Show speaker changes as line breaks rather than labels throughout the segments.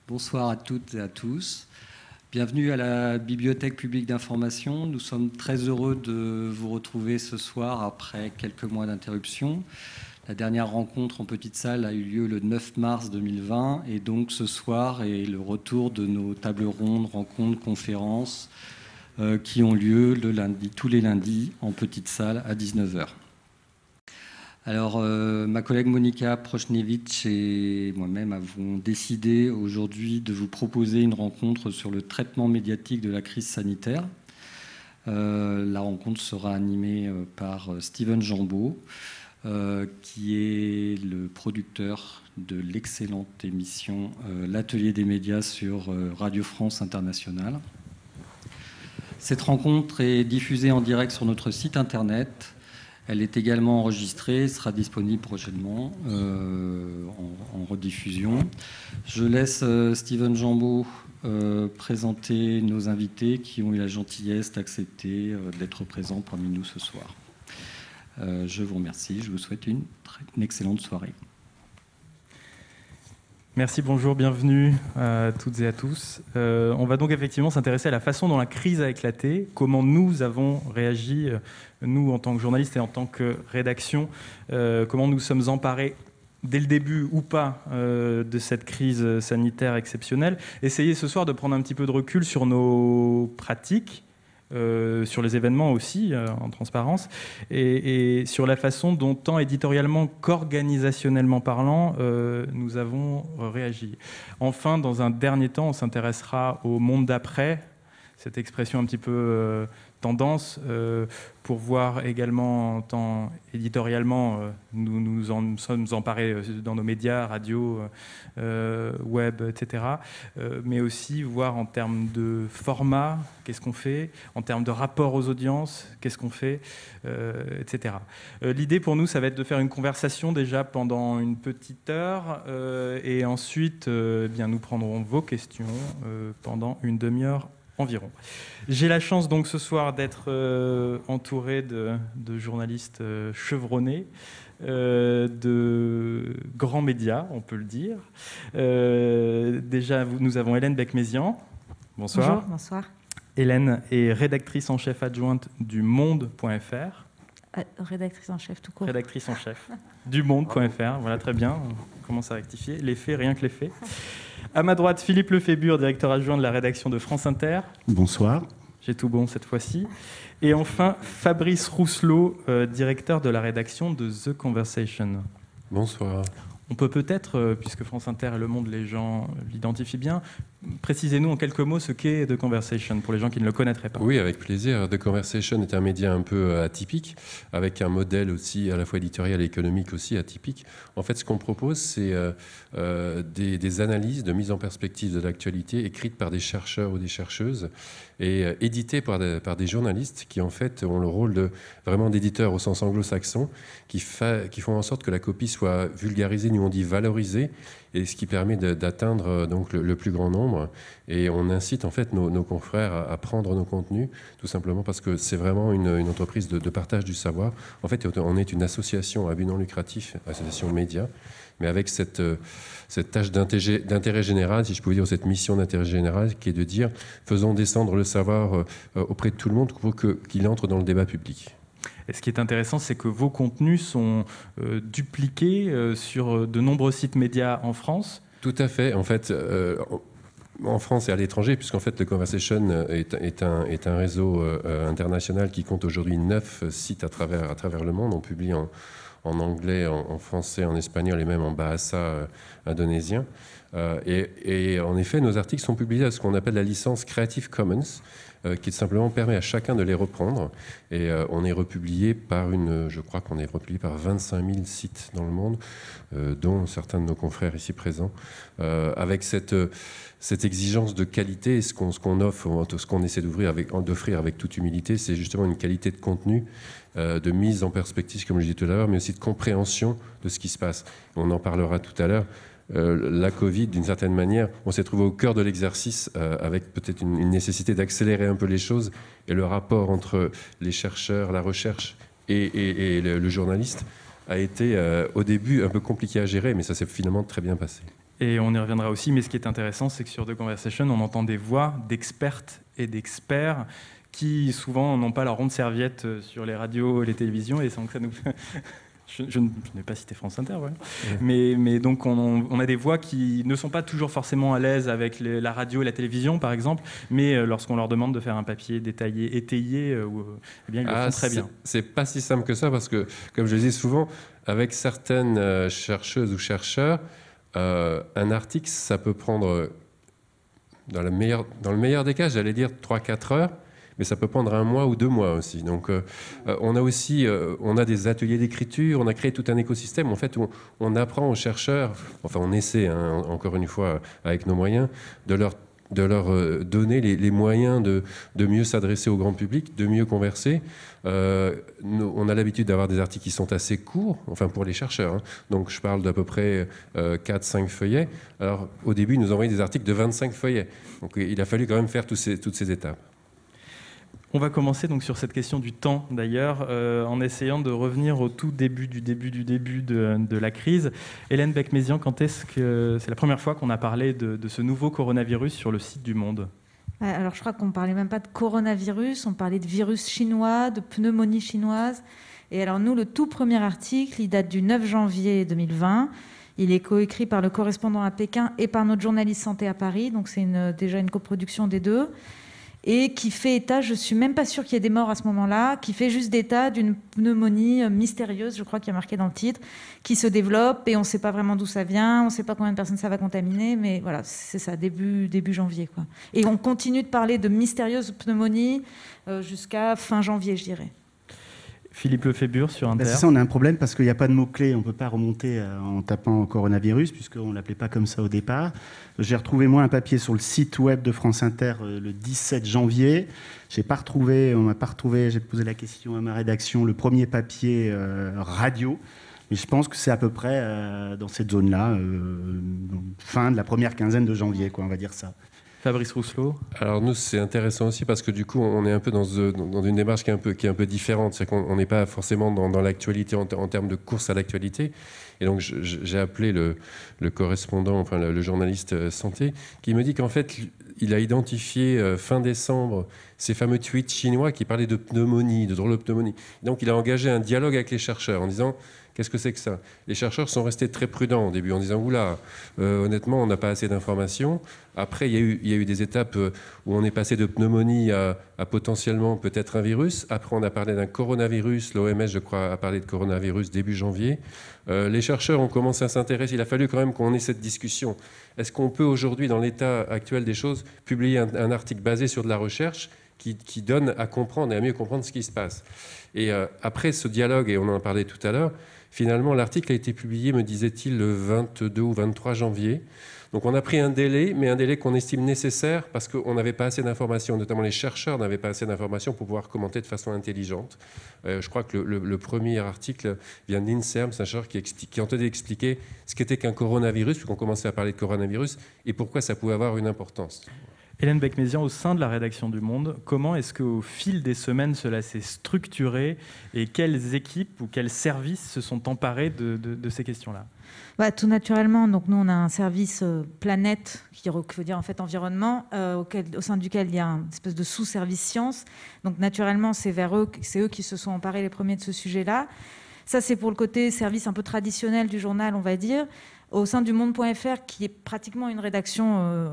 Bonsoir à toutes et à tous. Bienvenue à la Bibliothèque publique d'information. Nous sommes très heureux de vous retrouver ce soir après quelques mois d'interruption. La dernière rencontre en petite salle a eu lieu le 9 mars 2020 et donc ce soir est le retour de nos tables rondes, rencontres, conférences qui ont lieu tous les lundis en petite salle à 19h. Alors, ma collègue Monika Prochnevich et moi-même avons décidé aujourd'hui de vous proposer une rencontre sur le traitement médiatique de la crise sanitaire. La rencontre sera animée par Steven Jambeau, qui est le producteur de l'excellente émission L'Atelier des médias sur Radio France Internationale. Cette rencontre est diffusée en direct sur notre site internet. Elle est également enregistrée, sera disponible prochainement en rediffusion. Je laisse Steven Jambeau présenter nos invités qui ont eu la gentillesse d'accepter d'être présents parmi nous ce soir. Je vous remercie, je vous souhaite une excellente soirée.
Merci, bonjour, bienvenue à toutes et à tous. On va donc effectivement s'intéresser à la façon dont la crise a éclaté, comment nous avons réagi, nous en tant que journalistes et en tant que rédaction, comment nous sommes emparés dès le début ou pas de cette crise sanitaire exceptionnelle. Essayer ce soir de prendre un petit peu de recul sur nos pratiques, sur les événements aussi, en transparence, et sur la façon dont, tant éditorialement qu'organisationnellement parlant, nous avons réagi. Enfin, dans un dernier temps, on s'intéressera au monde d'après, cette expression un petit peu tendance, pour voir également, tant éditorialement, nous en sommes emparés dans nos médias, radio, web, etc. Mais aussi voir en termes de format, qu'est-ce qu'on fait, en termes de rapport aux audiences, qu'est-ce qu'on fait, etc. L'idée pour nous, ça va être de faire une conversation déjà pendant une petite heure, et ensuite, bien, nous prendrons vos questions pendant une demi-heure environ. J'ai la chance donc ce soir d'être entouré de journalistes chevronnés, de grands médias, on peut le dire. Déjà, nous avons Hélène Becmézian. Bonsoir.
Bonjour, bonsoir.
Hélène est rédactrice en chef adjointe du Monde.fr.
Rédactrice en chef tout court.
Rédactrice en chef du Monde.fr. Voilà, très bien. On commence à rectifier. Les faits, rien que les faits. À ma droite, Philippe Lefébure, directeur adjoint de la rédaction de France Inter.
Bonsoir.
J'ai tout bon cette fois-ci. Et enfin, Fabrice Rousselot, directeur de la rédaction de The Conversation.
Bonsoir.
On peut peut-être, puisque France Inter et Le Monde, les gens l'identifient bien, précisez-nous en quelques mots ce qu'est The Conversation, pour les gens qui ne le connaîtraient pas.
Oui, avec plaisir. The Conversation est un média un peu atypique, avec un modèle aussi à la fois éditorial et économique aussi atypique. En fait, ce qu'on propose, c'est des analyses de mise en perspective de l'actualité écrites par des chercheurs ou des chercheuses et éditées par des journalistes qui, en fait, ont le rôle vraiment d'éditeurs au sens anglo-saxon, qui font en sorte que la copie soit vulgarisée, nous on dit valorisée, et ce qui permet d'atteindre donc le plus grand nombre. Et on incite en fait nos confrères à prendre nos contenus, tout simplement parce que c'est vraiment une entreprise de partage du savoir. En fait, on est une association à but non lucratif, association média, mais avec cette tâche d'intérêt général, si je pouvais dire, cette mission d'intérêt général, qui est de dire faisons descendre le savoir auprès de tout le monde pour qu'il entre dans le débat public.
Et ce qui est intéressant, c'est que vos contenus sont dupliqués sur de nombreux sites médias en France.
Tout à fait. En fait, en France et à l'étranger, puisqu'en fait, The Conversation est un réseau international qui compte aujourd'hui 9 sites à travers le monde. On publie en anglais, en français, en espagnol et même en bahasa indonésien. Et en effet, nos articles sont publiés à ce qu'on appelle la licence Creative Commons, qui simplement permet à chacun de les reprendre. Et on est republié je crois qu'on est republié par 25 000 sites dans le monde, dont certains de nos confrères ici présents, avec cette exigence de qualité. Et ce qu'on offre, ce qu'on essaie d'offrir avec toute humilité, c'est justement une qualité de contenu, de mise en perspective, comme je disais tout à l'heure, mais aussi de compréhension de ce qui se passe. On en parlera tout à l'heure. La Covid, d'une certaine manière, on s'est trouvé au cœur de l'exercice avec peut-être une nécessité d'accélérer un peu les choses, et le rapport entre les chercheurs, la recherche et le journaliste a été au début un peu compliqué à gérer, mais ça s'est finalement très bien passé.
Et on y reviendra aussi, mais ce qui est intéressant, c'est que sur The Conversation, on entend des voix d'expertes et d'experts qui souvent n'ont pas leur ronde serviette sur les radios et les télévisions, et sans que ça nous... Je n'ai pas cité France Inter, voilà. Mais donc on a des voix qui ne sont pas toujours forcément à l'aise avec la radio et la télévision, par exemple, mais lorsqu'on leur demande de faire un papier détaillé, étayé, eh bien ils le font très bien.
C'est pas si simple que ça, parce que, comme je le dis souvent, avec certaines chercheuses ou chercheurs, un article, ça peut prendre, dans le meilleur des cas, j'allais dire 3-4 heures, mais ça peut prendre 1 mois ou 2 mois aussi. Donc, on a des ateliers d'écriture, on a créé tout un écosystème en fait où on apprend aux chercheurs, enfin on essaie, encore une fois, avec nos moyens, de leur donner les moyens de mieux s'adresser au grand public, de mieux converser. On a l'habitude d'avoir des articles qui sont assez courts, enfin pour les chercheurs, hein. Donc je parle d'à peu près 4-5 feuillets. Alors au début, ils nous envoyaient des articles de 25 feuillets. Donc il a fallu quand même faire toutes ces étapes.
On va commencer donc sur cette question du temps d'ailleurs, en essayant de revenir au tout début de la crise. Hélène Becmézian, quand est-ce que c'est la première fois qu'on a parlé de ce nouveau coronavirus sur le site du Monde ?
Alors je crois qu'on ne parlait même pas de coronavirus, on parlait de virus chinois, de pneumonie chinoise. Et alors nous, le tout premier article, il date du 9 janvier 2020. Il est coécrit par le correspondant à Pékin et par notre journaliste santé à Paris, donc c'est déjà une coproduction des deux. Et qui fait état, je ne suis même pas sûre qu'il y ait des morts à ce moment-là, qui fait juste état d'une pneumonie mystérieuse, je crois qu'il y a marqué dans le titre, qui se développe et on ne sait pas vraiment d'où ça vient, on ne sait pas combien de personnes ça va contaminer, mais voilà, c'est ça, début janvier, quoi. Et on continue de parler de mystérieuse pneumonie jusqu'à fin janvier, je dirais.
Philippe Lefébure sur Inter.
C'est ça, on a un problème parce qu'il n'y a pas de mots-clés. On ne peut pas remonter en tapant coronavirus, puisqu'on ne l'appelait pas comme ça au départ. J'ai retrouvé, moi, un papier sur le site web de France Inter le 17 janvier. On ne m'a pas retrouvé, j'ai posé la question à ma rédaction, le premier papier radio. Mais je pense que c'est à peu près dans cette zone-là, fin de la première quinzaine de janvier, quoi, on va dire ça.
Fabrice Rousselot.
Alors nous, c'est intéressant aussi parce que du coup, on est un peu dans une démarche qui est un peu différente. C'est qu'on n'est pas forcément dans l'actualité en termes de course à l'actualité. Et donc, j'ai appelé le correspondant, enfin le journaliste santé, qui me dit qu'en fait, il a identifié fin décembre ces fameux tweets chinois qui parlaient de pneumonie, de drôle de pneumonie. Donc, il a engagé un dialogue avec les chercheurs en disant... Qu'est-ce que c'est que ça ? Les chercheurs sont restés très prudents au début en disant « Oula, honnêtement, on n'a pas assez d'informations ». Après, il y a eu des étapes où on est passé de pneumonie à potentiellement peut-être un virus. Après, on a parlé d'un coronavirus. L'OMS, je crois, a parlé de coronavirus début janvier. Les chercheurs ont commencé à s'intéresser. Il a fallu quand même qu'on ait cette discussion. Est-ce qu'on peut aujourd'hui, dans l'état actuel des choses, publier un article basé sur de la recherche qui donne à comprendre et à mieux comprendre ce qui se passe ? Et après ce dialogue, et on en parlait tout à l'heure, finalement, l'article a été publié, me disait-il, le 22 ou 23 janvier. Donc on a pris un délai, mais un délai qu'on estime nécessaire parce qu'on n'avait pas assez d'informations, notamment les chercheurs n'avaient pas assez d'informations pour pouvoir commenter de façon intelligente. Je crois que le premier article vient de l'INSERM, c'est un chercheur qui entendait expliquer ce qu'était qu'un coronavirus, puisqu'on commençait à parler de coronavirus, et pourquoi ça pouvait avoir une importance.
Hélène Becmézian, au sein de la rédaction du Monde, comment est-ce qu'au fil des semaines cela s'est structuré et quelles équipes ou quels services se sont emparés de ces questions-là ?
Tout naturellement, donc nous on a un service planète, qui veut dire en fait environnement, au sein duquel il y a une espèce de sous-service sciences. Donc naturellement, c'est eux qui se sont emparés les premiers de ce sujet-là. Ça, c'est pour le côté service un peu traditionnel du journal, on va dire. Au sein du Monde.fr, qui est pratiquement une rédaction,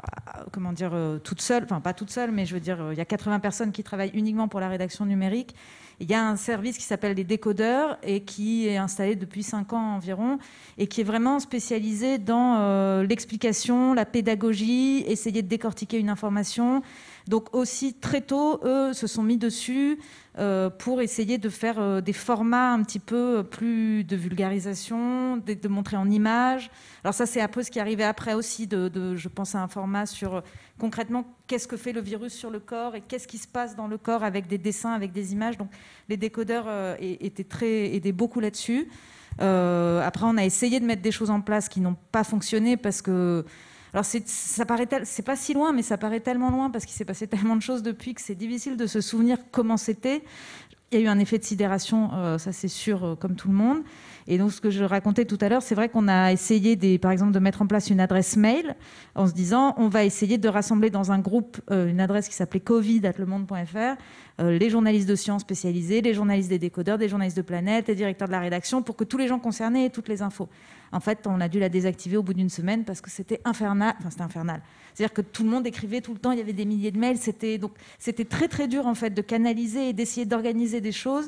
toute seule, enfin pas toute seule, mais je veux dire, il y a 80 personnes qui travaillent uniquement pour la rédaction numérique. Il y a un service qui s'appelle les décodeurs et qui est installé depuis 5 ans environ et qui est vraiment spécialisé dans l'explication, la pédagogie, essayer de décortiquer une information. Donc aussi très tôt, eux se sont mis dessus pour essayer de faire des formats un petit peu plus de vulgarisation, de montrer en images. Alors ça, c'est un peu ce qui est arrivé après aussi, je pense à un format sur concrètement qu'est-ce que fait le virus sur le corps et qu'est-ce qui se passe dans le corps avec des dessins, avec des images. Donc les décodeurs aidaient beaucoup là-dessus. Après, on a essayé de mettre des choses en place qui n'ont pas fonctionné parce que... Alors c'est pas si loin, mais ça paraît tellement loin parce qu'il s'est passé tellement de choses depuis que c'est difficile de se souvenir comment c'était. Il y a eu un effet de sidération, ça c'est sûr, comme tout le monde. Et donc, ce que je racontais tout à l'heure, c'est vrai qu'on a essayé, par exemple, de mettre en place une adresse mail en se disant on va essayer de rassembler dans un groupe une adresse qui s'appelait covid@lemonde.fr les journalistes de sciences spécialisés, les journalistes des décodeurs, des journalistes de Planète, les directeurs de la rédaction, pour que tous les gens concernés aient toutes les infos. En fait, on a dû la désactiver au bout d'une semaine parce que c'était infernal. Enfin, c'était infernal. C'est-à-dire que tout le monde écrivait tout le temps, il y avait des milliers de mails. C'était très, très dur, en fait, de canaliser et d'essayer d'organiser des choses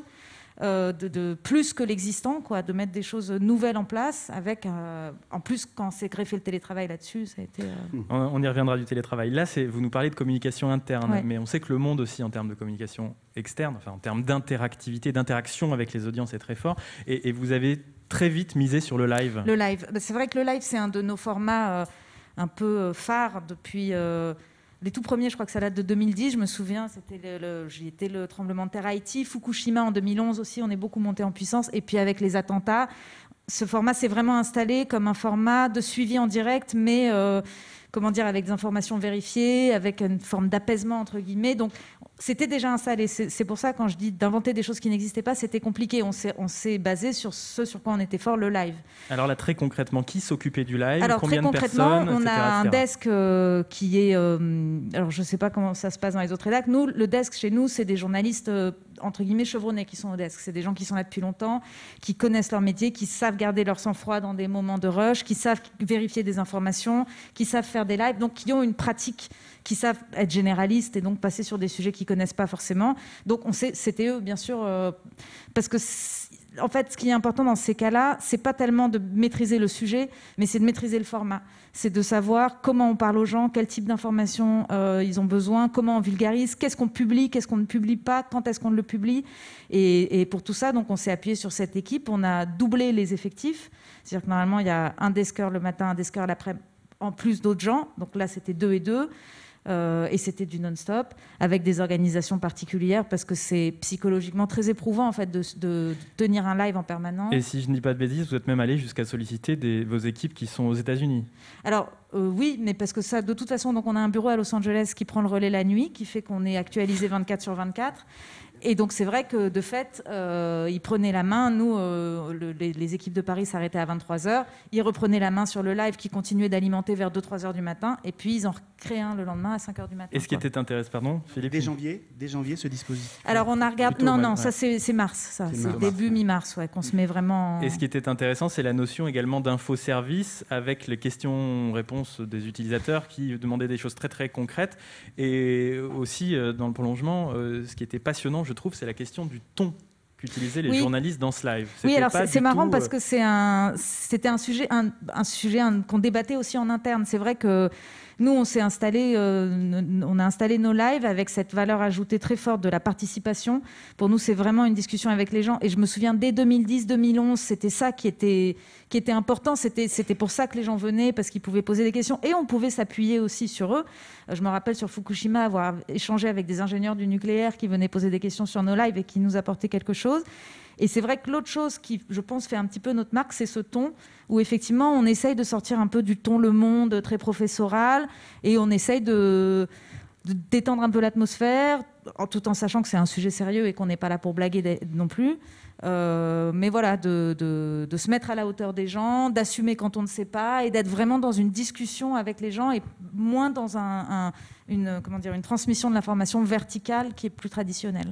de plus que l'existant, quoi, de mettre des choses nouvelles en place avec, en plus, quand s'est greffé le télétravail là-dessus, ça a été...
On y reviendra du télétravail. Là, vous nous parlez de communication interne,
Ouais.
mais on sait que le monde aussi, en termes de communication externe, enfin, en termes d'interactivité, d'interaction avec les audiences, est très fort. Et vous avez très vite misé sur le live.
Le live. C'est vrai que le live, c'est un de nos formats un peu phares depuis... les tout premiers, je crois que ça date de 2010, je me souviens, j'y étais le tremblement de terre à Haïti, Fukushima en 2011 aussi, on est beaucoup monté en puissance. Et puis avec les attentats, ce format s'est vraiment installé comme un format de suivi en direct, mais avec des informations vérifiées, avec une forme d'apaisement, entre guillemets. Donc, c'était déjà installé. C'est pour ça, quand je dis d'inventer des choses qui n'existaient pas, c'était compliqué. On s'est basé sur ce sur quoi on était fort, le live.
Alors là, très concrètement, qui s'occupait du live?
Alors,
combien
très
de personnes,
on
etc.,
a un
etc.
desk qui est... alors, je ne sais pas comment ça se passe dans les autres rédacs. Nous, le desk chez nous, c'est des journalistes, entre guillemets, chevronnés qui sont au desk. C'est des gens qui sont là depuis longtemps, qui connaissent leur métier, qui savent garder leur sang-froid dans des moments de rush, qui savent vérifier des informations, qui savent faire des lives, donc qui ont une pratique, qui savent être généralistes et donc passer sur des sujets qu'ils ne connaissent pas forcément. Donc, c'était eux, bien sûr, parce que... En fait, ce qui est important dans ces cas-là, c'est pas tellement de maîtriser le sujet, mais c'est de maîtriser le format. C'est de savoir comment on parle aux gens, quel type d'informations ils ont besoin, comment on vulgarise, qu'est-ce qu'on publie, qu'est-ce qu'on ne publie pas, quand est-ce qu'on le publie. Et pour tout ça, donc, on s'est appuyé sur cette équipe. On a doublé les effectifs. C'est-à-dire que normalement, il y a un desker le matin, un desker l'après-midi, en plus d'autres gens. Donc là, c'était 2 et 2. Et c'était du non-stop, avec des organisations particulières, parce que c'est psychologiquement très éprouvant en fait, de tenir un live en permanence.
Et si je ne dis pas de bêtises, vous êtes même allé jusqu'à solliciter vos équipes qui sont aux États-Unis.
Alors oui, mais parce que ça, de toute façon, donc on a un bureau à Los Angeles qui prend le relais la nuit, qui fait qu'on est actualisé 24 sur 24. Et donc c'est vrai que de fait, ils prenaient la main. Nous, les équipes de Paris s'arrêtaient à 23h. Ils reprenaient la main sur le live qui continuait d'alimenter vers 2-3 heures du matin. Et puis ils en recréaient un le lendemain à 5 heures du matin.
Et ce qui était intéressant, pardon, Philippe?
Dès janvier, ce dispositif.
Alors on a regardé.
Plutôt
Non,
ouais.
ça c'est mars. Ça, c'est début mi-mars, ouais, qu'on se met vraiment.
Et ce qui était intéressant, c'est la notion également d'infoservice avec les questions-réponses des utilisateurs qui demandaient des choses très très concrètes. Et aussi, dans le prolongement, ce qui était passionnant, je trouve, c'est la question du ton qu'utilisaient les journalistes dans ce live.
Oui, alors c'est marrant parce que c'était un sujet qu'on débattait aussi en interne. C'est vrai que nous, on a installé nos lives avec cette valeur ajoutée très forte de la participation. Pour nous, c'est vraiment une discussion avec les gens. Et je me souviens, dès 2010-2011, c'était ça qui était important. C'était pour ça que les gens venaient, parce qu'ils pouvaient poser des questions. Et on pouvait s'appuyer aussi sur eux. Je me rappelle sur Fukushima avoir échangé avec des ingénieurs du nucléaire qui venaient poser des questions sur nos lives et qui nous apportaient quelque chose. Et c'est vrai que l'autre chose qui, je pense, fait un petit peu notre marque, c'est ce ton où effectivement on essaye de sortir un peu du ton Le Monde très professoral et on essaye de détendre un peu l'atmosphère, tout en sachant que c'est un sujet sérieux et qu'on n'est pas là pour blaguer non plus. Mais voilà, de se mettre à la hauteur des gens, d'assumer quand on ne sait pas et d'être vraiment dans une discussion avec les gens et moins dans une transmission de l'information verticale qui est plus traditionnelle.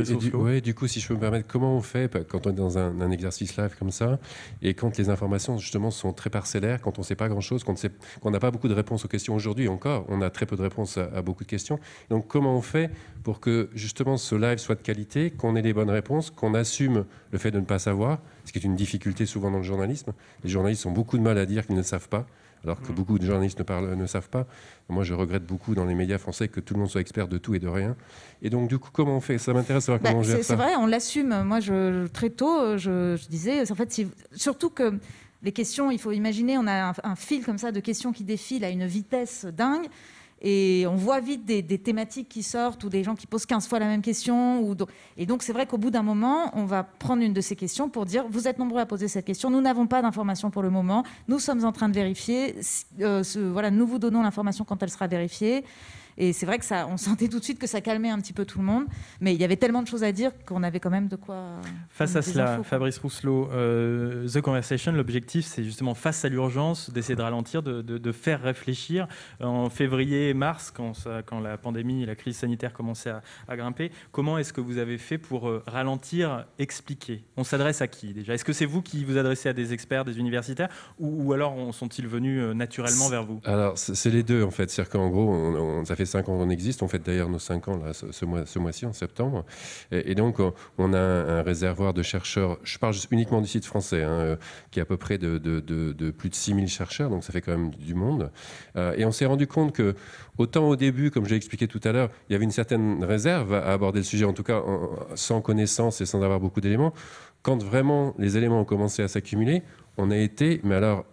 Du coup, si je peux me permettre, comment on fait quand on est dans un exercice live comme ça et quand les informations justement sont très parcellaires, quand on ne sait pas grand-chose, qu'on n'a pas beaucoup de réponses aux questions aujourd'hui encore, on a très peu de réponses à beaucoup de questions. Donc comment on fait pour que justement ce live soit de qualité, qu'on ait les bonnes réponses, qu'on assume le fait de ne pas savoir, ce qui est une difficulté souvent dans le journalisme. Les journalistes ont beaucoup de mal à dire qu'ils ne savent pas, alors que beaucoup de journalistes ne savent pas. Moi, je regrette beaucoup dans les médias français que tout le monde soit expert de tout et de rien. Et donc, du coup, comment on fait? Ça m'intéresse de savoir comment on gère ça.
C'est vrai, on l'assume. Moi, très tôt, je disais, en fait, surtout que les questions, il faut imaginer, on a un fil comme ça de questions qui défilent à une vitesse dingue. Et on voit vite des thématiques qui sortent ou des gens qui posent 15 fois la même question. Et donc, c'est vrai qu'au bout d'un moment, on va prendre une de ces questions pour dire « Vous êtes nombreux à poser cette question, nous n'avons pas d'informations pour le moment, nous sommes en train de vérifier, nous vous donnons l'information quand elle sera vérifiée. » Et c'est vrai que on sentait tout de suite que ça calmait un petit peu tout le monde. Mais il y avait tellement de choses à dire qu'on avait quand même de quoi...
Face à cela, Fabrice Rousselot, The Conversation, l'objectif, c'est justement, face à l'urgence, d'essayer de ralentir, de faire réfléchir. En février, mars, quand la pandémie et la crise sanitaire commençaient à grimper, comment est-ce que vous avez fait pour ralentir, expliquer? On s'adresse à qui déjà? Est-ce que c'est vous qui vous adressez à des experts, des universitaires, ou alors sont-ils venus naturellement vers vous?
Alors, c'est les deux, en fait. C'est-à-dire qu'en gros, ça fait 5 ans qu'on existe. On fête d'ailleurs nos 5 ans là, ce mois-ci, en septembre. Et donc, on a un réservoir de chercheurs. Je parle uniquement du site français, qui est à peu près de plus de 6000 chercheurs. Donc, ça fait quand même du monde. Et on s'est rendu compte que, autant au début, comme j'ai expliqué tout à l'heure, il y avait une certaine réserve à aborder le sujet, en tout cas sans connaissance et sans avoir beaucoup d'éléments. Quand vraiment les éléments ont commencé à s'accumuler, on a été, mais alors,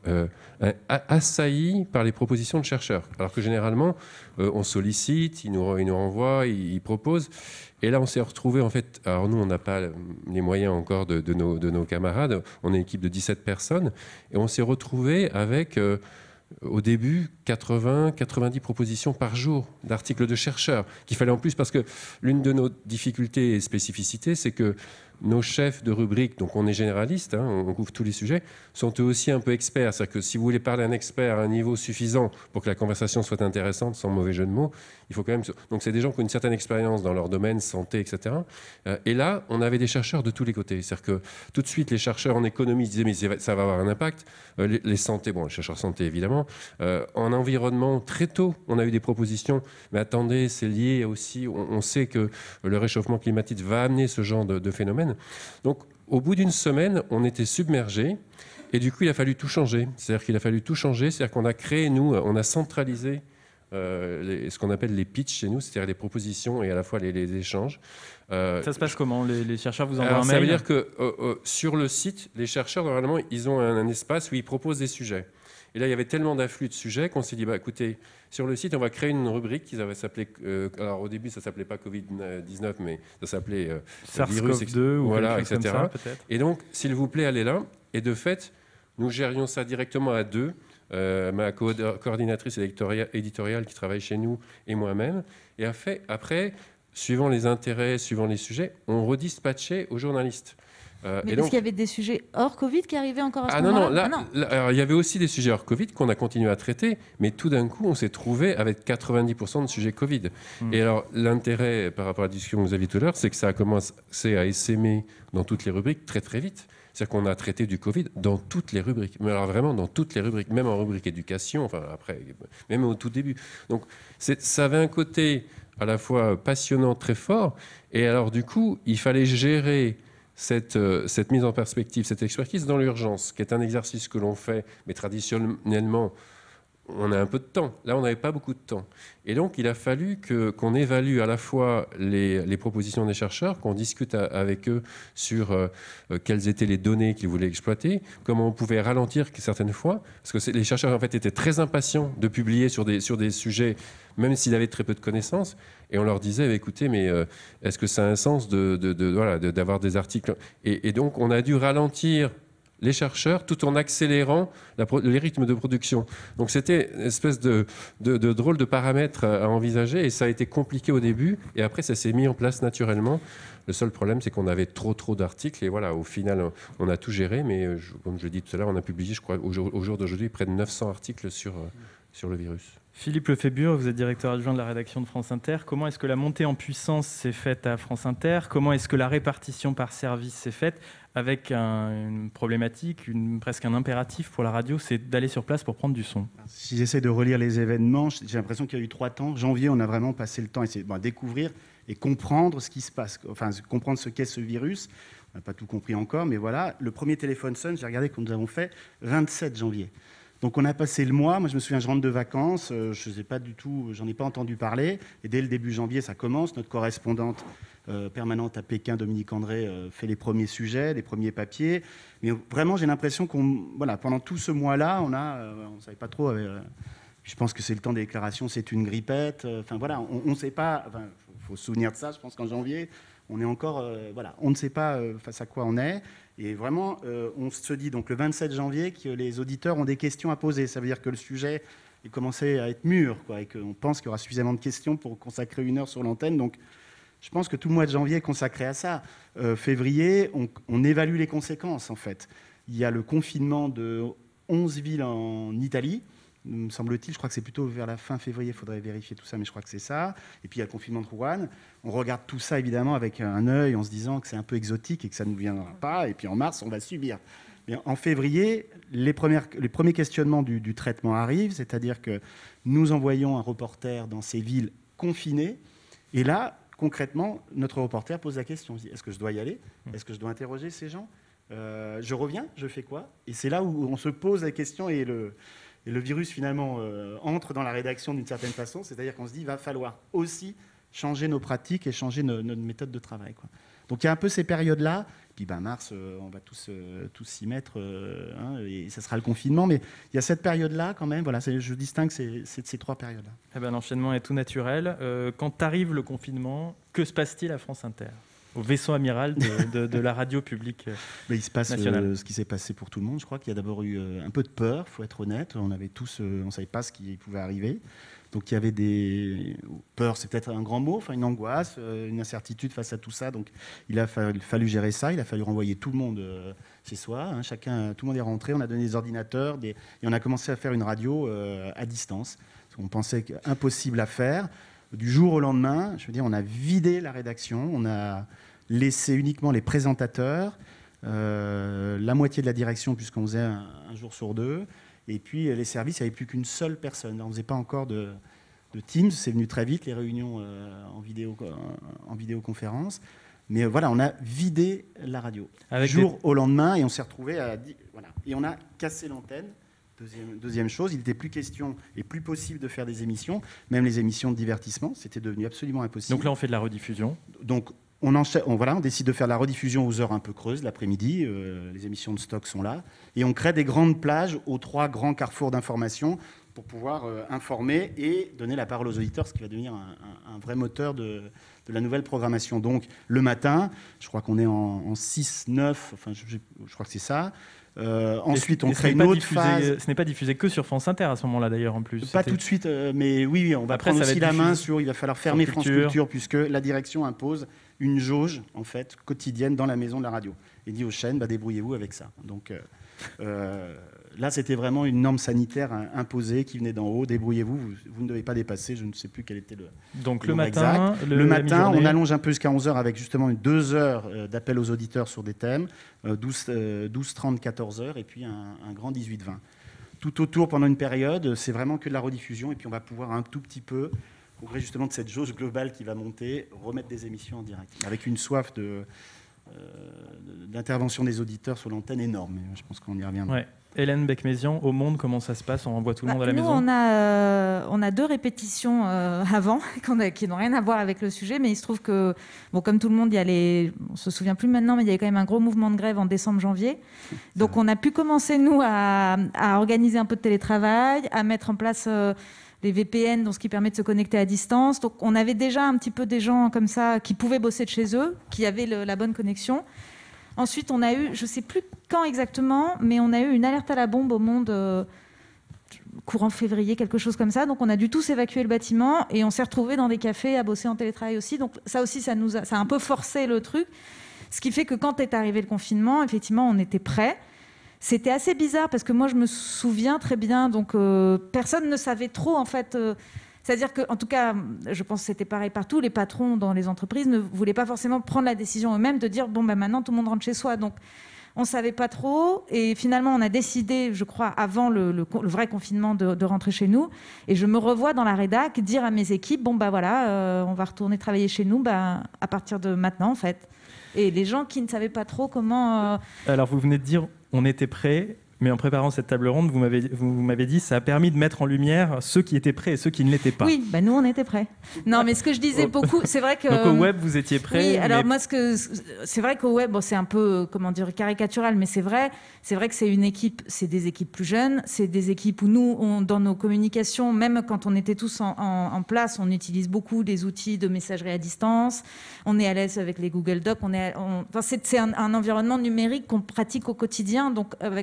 assaillis par les propositions de chercheurs. Alors que généralement, on sollicite, ils nous renvoient, ils proposent. Et là, on s'est retrouvé en fait. Alors nous, on n'a pas les moyens encore de nos camarades. On est une équipe de 17 personnes. Et on s'est retrouvé avec, au début, 80-90 propositions par jour d'articles de chercheurs. Qu'il fallait en plus, parce que l'une de nos difficultés et spécificités, c'est que nos chefs de rubrique, donc on est généraliste, on couvre tous les sujets, sont eux aussi un peu experts. C'est-à-dire que si vous voulez parler à un expert à un niveau suffisant pour que la conversation soit intéressante, sans mauvais jeu de mots, il faut quand même... Donc c'est des gens qui ont une certaine expérience dans leur domaine, santé, etc. Et là, on avait des chercheurs de tous les côtés. C'est-à-dire que tout de suite, les chercheurs en économie disaient mais ça va avoir un impact. Les santé, bon, les chercheurs santé évidemment. En environnement, très tôt, on a eu des propositions. Mais attendez, c'est lié aussi... On sait que le réchauffement climatique va amener ce genre de phénomène. Donc, au bout d'une semaine, on était submergés et du coup, il a fallu tout changer. C'est-à-dire qu'il a fallu tout changer. C'est-à-dire qu'on a créé, nous, on a centralisé ce qu'on appelle les pitchs chez nous, c'est-à-dire les propositions et à la fois les échanges.
Ça se passe comment? Les chercheurs vous envoient un mail?
Ça veut dire que sur le site, les chercheurs, normalement, ils ont un espace où ils proposent des sujets. Et là, il y avait tellement d'afflux de sujets qu'on s'est dit, écoutez, sur le site, on va créer une rubrique qui va s'appeler... alors, au début, ça ne s'appelait pas Covid-19, mais ça s'appelait
SARS-CoV-2 ou
voilà,
quelque chose
etc.
comme ça, peut-être.
Et donc, s'il vous plaît, allez là. Et de fait, nous gérions ça directement à deux. Ma coordinatrice éditoriale qui travaille chez nous et moi-même. Et après, suivant les intérêts, suivant les sujets, on redispatchait aux journalistes.
Mais est-ce qu'il y avait des sujets hors Covid qui arrivaient encore à ce moment-là?
Non. Alors, il y avait aussi des sujets hors Covid qu'on a continué à traiter, mais tout d'un coup, on s'est trouvé avec 90% de sujets Covid. Et alors, l'intérêt par rapport à la discussion que vous aviez tout à l'heure, c'est que ça a commencé à essaimer dans toutes les rubriques très très vite. C'est-à-dire qu'on a traité du Covid dans toutes les rubriques. Mais alors vraiment dans toutes les rubriques, même en rubrique éducation, enfin après, même au tout début. Donc ça avait un côté à la fois passionnant, très fort. Et alors du coup, il fallait gérer cette mise en perspective, cette expertise dans l'urgence, qui est un exercice que l'on fait, mais traditionnellement, on a un peu de temps. Là, on n'avait pas beaucoup de temps. Et donc, il a fallu qu'on évalue à la fois les propositions des chercheurs, qu'on discute avec eux sur quelles étaient les données qu'ils voulaient exploiter, comment on pouvait ralentir certaines fois, parce que les chercheurs, en fait, étaient très impatients de publier sur des sujets, même s'ils avaient très peu de connaissances. Et on leur disait, écoutez, mais est-ce que ça a un sens d'avoir des articles ? Et donc, on a dû ralentir les chercheurs, tout en accélérant les rythmes de production. Donc c'était une espèce de drôle de paramètre à envisager, et ça a été compliqué au début, et après ça s'est mis en place naturellement. Le seul problème, c'est qu'on avait trop d'articles, et voilà, au final, on a tout géré, mais comme je l'ai dit tout à l'heure, on a publié, je crois, au jour d'aujourd'hui, près de 900 articles sur le virus.
Philippe Lefébure, vous êtes directeur adjoint de la rédaction de France Inter. Comment est-ce que la montée en puissance s'est faite à France Inter? Comment est-ce que la répartition par service s'est faite? Avec une problématique, presque un impératif pour la radio, c'est d'aller sur place pour prendre du son.
Si j'essaie de relire les événements, j'ai l'impression qu'il y a eu 3 temps. Janvier, on a vraiment passé le temps à essayer de découvrir et comprendre ce qui se passe, enfin comprendre ce qu'est ce virus. On n'a pas tout compris encore, mais voilà. Le premier téléphone sonne, j'ai regardé quand nous avons fait 27 janvier. Donc on a passé le mois, moi je me souviens, je rentre de vacances, je sais pas du tout, j'en ai pas entendu parler, et dès le début janvier ça commence, notre correspondante permanente à Pékin, Dominique André, fait les premiers sujets, les premiers papiers, mais vraiment j'ai l'impression pendant tout ce mois-là, on savait pas trop, je pense que c'est le temps des déclarations, c'est une grippette, on sait pas, faut se souvenir de ça, je pense qu'en janvier, on est encore, on ne sait pas face à quoi on est. Et vraiment, on se dit donc le 27 janvier que les auditeurs ont des questions à poser. Ça veut dire que le sujet commencer à être mûr, quoi, et qu'on pense qu'il y aura suffisamment de questions pour consacrer 1 heure sur l'antenne. Donc, je pense que tout le mois de janvier est consacré à ça. Février, on évalue les conséquences, en fait. Il y a le confinement de 11 villes en Italie, me semble-t-il. Je crois que c'est plutôt vers la fin février, il faudrait vérifier tout ça, mais je crois que c'est ça. Et puis il y a le confinement de Wuhan. On regarde tout ça, évidemment, avec un œil, en se disant que c'est un peu exotique et que ça ne nous viendra pas. Et puis en mars, on va subir. Mais en février, les premiers questionnements du traitement arrivent, c'est-à-dire que nous envoyons un reporter dans ces villes confinées. Et là, concrètement, notre reporter pose la question, est-ce que je dois y aller? Est-ce que je dois interroger ces gens? Je reviens, je fais quoi? Et c'est là où on se pose la question et le virus finalement entre dans la rédaction d'une certaine façon, c'est-à-dire qu'on se dit, il va falloir aussi changer nos pratiques et changer notre méthode de travail, quoi. Donc il y a un peu ces périodes-là. Puis mars, on va tous s'y mettre, et ça sera le confinement. Mais il y a cette période-là quand même. Voilà, je distingue ces 3 périodes-là.
Eh ben, l'enchaînement est tout naturel. Quand arrive le confinement, que se passe-t-il à France Inter, au vaisseau amiral de la radio publique nationale?
Il se passe ce qui s'est passé pour tout le monde. Je crois qu'il y a d'abord eu un peu de peur, il faut être honnête. On avait tous, on ne savait pas ce qui pouvait arriver. Donc il y avait des peurs, c'est peut-être un grand mot, enfin une angoisse, une incertitude face à tout ça. Donc il a fallu gérer ça, il a fallu renvoyer tout le monde chez soi. Hein, tout le monde est rentré, on a donné des ordinateurs et on a commencé à faire une radio à distance. On pensait impossible à faire. Du jour au lendemain, je veux dire, on a vidé la rédaction, on a laissé uniquement les présentateurs, la moitié de la direction puisqu'on faisait un jour sur 2. Et puis les services, il n'y avait plus qu'une seule personne. On ne faisait pas encore de Teams, c'est venu très vite, les réunions en vidéoconférence. Mais voilà, on a vidé la radio. Jour au lendemain, et on s'est retrouvés voilà. Et on a cassé l'antenne. Deuxième chose, il n'était plus question et plus possible de faire des émissions, même les émissions de divertissement, c'était devenu absolument impossible.
Donc là, on fait de la rediffusion.
Donc on décide de faire la rediffusion aux heures un peu creuses, l'après-midi. Les émissions de stock sont là. Et on crée des grandes plages aux 3 grands carrefours d'information pour pouvoir informer et donner la parole aux auditeurs, ce qui va devenir un vrai moteur de la nouvelle programmation. Donc le matin, je crois qu'on est en 6-9, enfin je crois que c'est ça. Ensuite, on crée une autre phase.
Ce n'est pas diffusé que sur France Inter à ce moment-là, d'ailleurs, en plus.
Pas tout de suite, mais oui, on va prendre aussi la main sur. Il va falloir fermer France Culture, puisque la direction impose une jauge en fait quotidienne dans la maison de la radio et dit aux chaînes, débrouillez-vous avec ça. Donc là, c'était vraiment une norme sanitaire imposée qui venait d'en haut. Débrouillez-vous, vous ne devez pas dépasser. Je ne sais plus quel était le.
Donc le matin,
le matin, on allonge un peu jusqu'à 11h avec justement 2 heures d'appel aux auditeurs sur des thèmes, 12h30, 14h, et puis un grand 18-20. Tout autour pendant une période, c'est vraiment que de la rediffusion, et puis on va pouvoir un tout petit peu, au gré justement de cette jauge globale qui va monter, remettre des émissions en direct, avec une soif d'intervention des auditeurs sur l'antenne énorme. Je pense qu'on y reviendra.
Ouais. Hélène Becmézian, au Monde, comment ça se passe? On renvoie tout le monde à la maison?
On a 2 répétitions avant qui n'ont rien à voir avec le sujet, mais il se trouve que, comme tout le monde, on ne se souvient plus maintenant, mais il y avait quand même un gros mouvement de grève en décembre-janvier. Donc on a pu commencer, nous, à organiser un peu de télétravail, à mettre en place les VPN, donc ce qui permet de se connecter à distance. Donc on avait déjà un petit peu des gens comme ça qui pouvaient bosser de chez eux, qui avaient la bonne connexion. Ensuite, on a eu, je ne sais plus quand exactement, mais on a eu une alerte à la bombe au Monde courant février, quelque chose comme ça. Donc on a dû tous évacuer le bâtiment et on s'est retrouvés dans des cafés à bosser en télétravail aussi. Donc ça aussi, ça a un peu forcé le truc. Ce qui fait que quand est arrivé le confinement, effectivement, on était prêts. C'était assez bizarre parce que moi, je me souviens très bien. Donc personne ne savait trop, en fait... C'est-à-dire que, en tout cas, je pense que c'était pareil partout. Les patrons dans les entreprises ne voulaient pas forcément prendre la décision eux-mêmes de dire maintenant tout le monde rentre chez soi. Donc, on ne savait pas trop. Et finalement, on a décidé, je crois, avant le vrai confinement, de rentrer chez nous. Et je me revois dans la rédac dire à mes équipes on va retourner travailler chez nous à partir de maintenant, en fait. Et les gens qui ne savaient pas trop comment.
Alors, vous venez de dire on était prêts. Mais en préparant cette table ronde, vous m'avez dit que ça a permis de mettre en lumière ceux qui étaient prêts et ceux qui ne l'étaient pas.
Oui, nous, on était prêts. Non, mais ce que je disais beaucoup, c'est vrai que...
Donc au web, vous étiez prêts.
Oui, alors moi, c'est vrai qu'au web, c'est un peu, caricatural, mais c'est vrai que c'est des équipes plus jeunes, c'est des équipes où nous, dans nos communications, même quand on était tous en place, on utilise beaucoup des outils de messagerie à distance, on est à l'aise avec les Google Docs, c'est un environnement numérique qu'on pratique au quotidien, donc avec lequel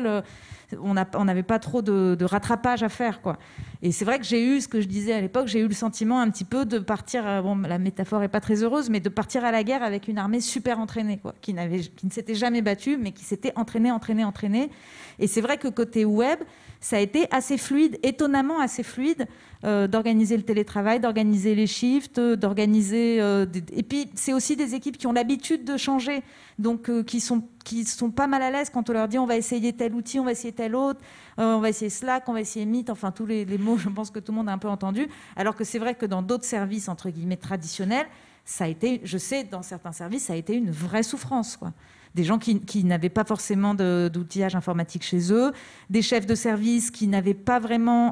seul. On n'avait pas trop de rattrapage à faire, quoi. Et c'est vrai que j'ai eu, ce que je disais à l'époque, j'ai eu le sentiment un petit peu de partir, la métaphore n'est pas très heureuse, mais de partir à la guerre avec une armée super entraînée, quoi, qui ne s'était jamais battue, mais qui s'était entraînée. Et c'est vrai que côté web, ça a été assez fluide, étonnamment assez fluide, d'organiser le télétravail, d'organiser les shifts, d'organiser... Et puis, c'est aussi des équipes qui ont l'habitude de changer, donc qui sont pas mal à l'aise quand on leur dit on va essayer tel outil, on va essayer tel autre, on va essayer Slack, on va essayer Meet, enfin tous les mots, je pense que tout le monde a un peu entendu. Alors que c'est vrai que dans d'autres services, entre guillemets, traditionnels, ça a été, je sais, dans certains services, ça a été une vraie souffrance, quoi. Des gens qui n'avaient pas forcément d'outillage informatique chez eux, des chefs de service qui n'avaient pas vraiment,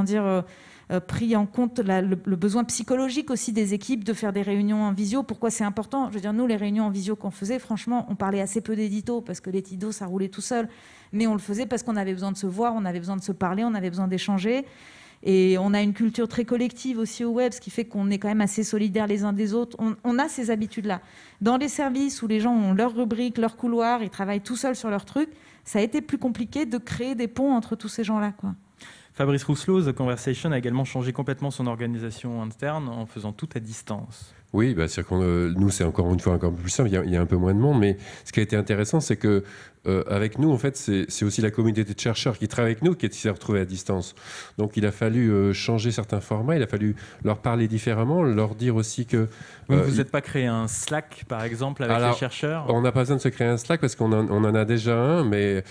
pris en compte le besoin psychologique aussi des équipes de faire des réunions en visio. Pourquoi c'est important ? Je veux dire, nous, les réunions en visio qu'on faisait, franchement, on parlait assez peu d'édito parce que l'édito, ça roulait tout seul. Mais on le faisait parce qu'on avait besoin de se voir, on avait besoin de se parler, on avait besoin d'échanger. Et on a une culture très collective aussi au web, ce qui fait qu'on est quand même assez solidaires les uns des autres. On a ces habitudes-là. Dans les services où les gens ont leur rubrique, leur couloir, ils travaillent tout seuls sur leur truc, ça a été plus compliqué de créer des ponts entre tous ces gens-là, quoi.
Fabrice Rousselot, The Conversation a également changé complètement son organisation interne en faisant tout à distance.
Oui, c'est-à-dire nous, c'est encore une fois encore plus simple, il y a un peu moins de monde, mais ce qui a été intéressant, c'est que avec nous, en fait, c'est aussi la communauté de chercheurs qui travaille avec nous qui s'est retrouvée à distance. Donc, il a fallu changer certains formats, il a fallu leur parler différemment, leur dire aussi que...
vous n'êtes pas créé un Slack, par exemple, avec les chercheurs ?
On n'a pas besoin de se créer un Slack parce qu'on en a déjà un, mais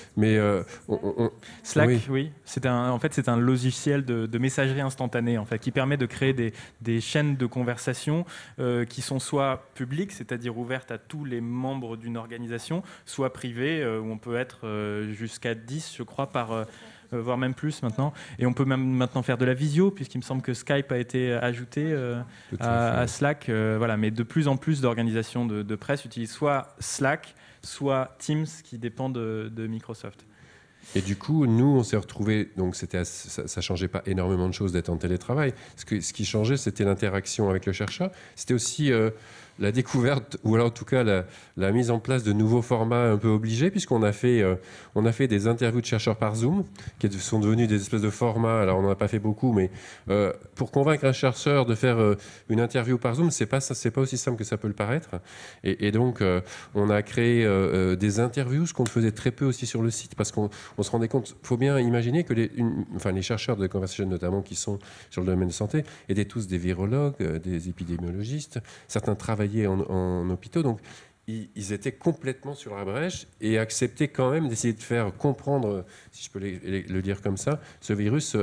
Slack, oui. C'est un logiciel de messagerie instantanée, en fait, qui permet de créer des chaînes de conversation qui sont soit publiques, c'est-à-dire ouvertes à tous les membres d'une organisation, soit privées, où on peut être jusqu'à 10, je crois, voire même plus maintenant. Et on peut même maintenant faire de la visio, puisqu'il me semble que Skype a été ajouté à Slack. Voilà. Mais de plus en plus d'organisations de presse utilisent soit Slack, soit Teams, qui dépend de Microsoft.
Et du coup, nous, on s'est retrouvés, donc ça changeait pas énormément de choses d'être en télétravail. Ce qui changeait, c'était l'interaction avec le chercheur. C'était aussi la découverte, ou alors en tout cas la mise en place de nouveaux formats un peu obligés, puisqu'on a fait des interviews de chercheurs par Zoom, qui sont devenus des espèces de formats. Alors on n'en a pas fait beaucoup, mais pour convaincre un chercheur de faire une interview par Zoom, c'est pas aussi simple que ça peut le paraître. Et donc on a créé des interviews, ce qu'on faisait très peu aussi sur le site, parce qu'on se rendait compte. Il faut bien imaginer que les chercheurs de Conversation notamment qui sont sur le domaine de santé étaient tous des virologues, des épidémiologistes. Certains travaillaient en hôpitaux, donc ils étaient complètement sur la brèche et acceptaient quand même d'essayer de faire comprendre, si je peux le dire comme ça, ce virus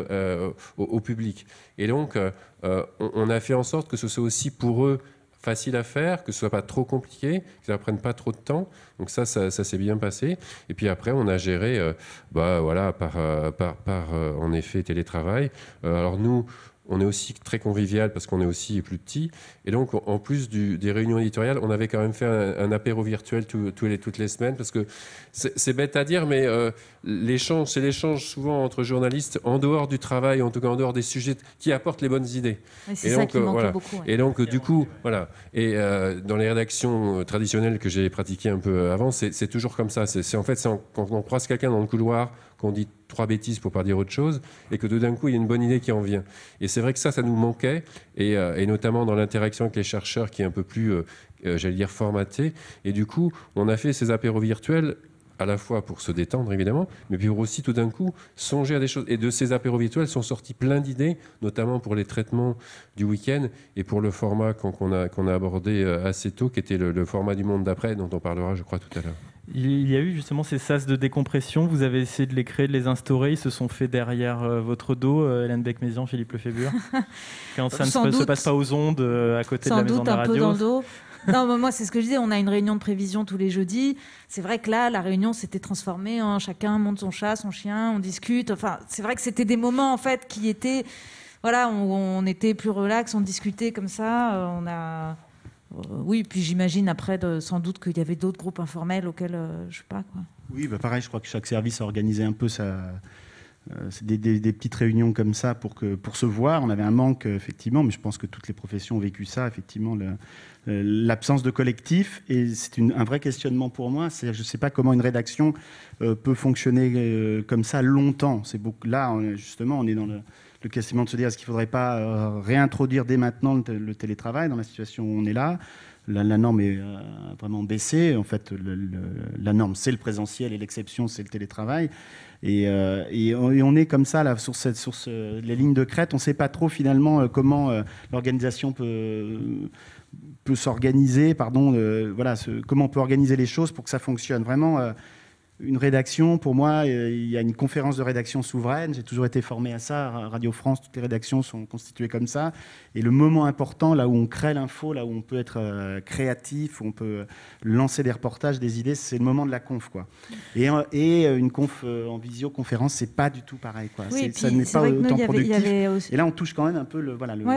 au public. Et donc, on a fait en sorte que ce soit aussi pour eux facile à faire, que ce soit pas trop compliqué, que ça ne prenne pas trop de temps. Donc ça s'est bien passé. Et puis après, on a géré, par en effet télétravail. Alors nous, on est aussi très convivial parce qu'on est aussi plus petit. Et donc, en plus des réunions éditoriales, on avait quand même fait un apéro virtuel toutes les semaines, parce que c'est bête à dire, mais c'est l'échange souvent entre journalistes en dehors du travail, en tout cas en dehors des sujets qui apportent les bonnes idées.
Et c'est ça qui manque beaucoup. Ouais.
Et donc, du coup, voilà. Et dans les rédactions traditionnelles que j'ai pratiquées un peu avant, c'est toujours comme ça. Quand on croise quelqu'un dans le couloir, qu'on dit 3 bêtises pour pas dire autre chose, et que tout d'un coup, il y a une bonne idée qui en vient. Et c'est vrai que ça nous manquait, et notamment dans l'interaction avec les chercheurs qui est un peu plus, formatée. Et du coup, on a fait ces apéros virtuels à la fois pour se détendre, évidemment, mais puis aussi, tout d'un coup, songer à des choses. Et de ces apéros virtuels sont sortis plein d'idées, notamment pour les traitements du week-end et pour le format qu'on a abordé assez tôt, qui était le format du monde d'après, dont on parlera, je crois, tout à l'heure.
Il y a eu justement ces sas de décompression. Vous avez essayé de les créer, de les instaurer. Ils se sont faits derrière votre dos, Hélène Becmézian, Philippe Lefébure. Quand ça ne se passe pas aux ondes à côté de la maison de la radio.
Sans doute un peu dans le dos. Non, moi, c'est ce que je disais. On a une réunion de prévision tous les jeudis. C'est vrai que là, la réunion s'était transformée en chacun monte son chat, son chien, on discute. Enfin, c'est vrai que c'était des moments, en fait, qui étaient... Voilà, on était plus relax, on discutait comme ça. Oui, puis j'imagine après, sans doute qu'il y avait d'autres groupes informels auxquels, je sais pas quoi.
Oui, pareil, je crois que chaque service a organisé un peu c'est des petites réunions comme ça pour se voir. On avait un manque, effectivement, mais je pense que toutes les professions ont vécu ça, effectivement, l'absence de collectif. Et c'est un vrai questionnement pour moi. C'est-à-dire, je ne sais pas comment une rédaction peut fonctionner comme ça longtemps. Là, justement, on est dans le questionnement de se dire est-ce qu'il ne faudrait pas réintroduire dès maintenant le télétravail dans la situation où on est là. La norme est vraiment baissée. En fait, la norme, c'est le présentiel et l'exception, c'est le télétravail. Et on est comme ça là, sur les lignes de crête. On ne sait pas trop finalement comment l'organisation peut s'organiser. Comment on peut organiser les choses pour que ça fonctionne. Vraiment, une rédaction, pour moi, il y a une conférence de rédaction souveraine. J'ai toujours été formé à ça. À Radio France, toutes les rédactions sont constituées comme ça. Et le moment important, là où on crée l'info, là où on peut être créatif, où on peut lancer des reportages, des idées, c'est le moment de la conf, quoi. Et une conf en visioconférence, c'est pas du tout pareil, quoi.
Oui,
ça n'est pas autant productif.
Aussi...
Et là, on touche quand même un peu le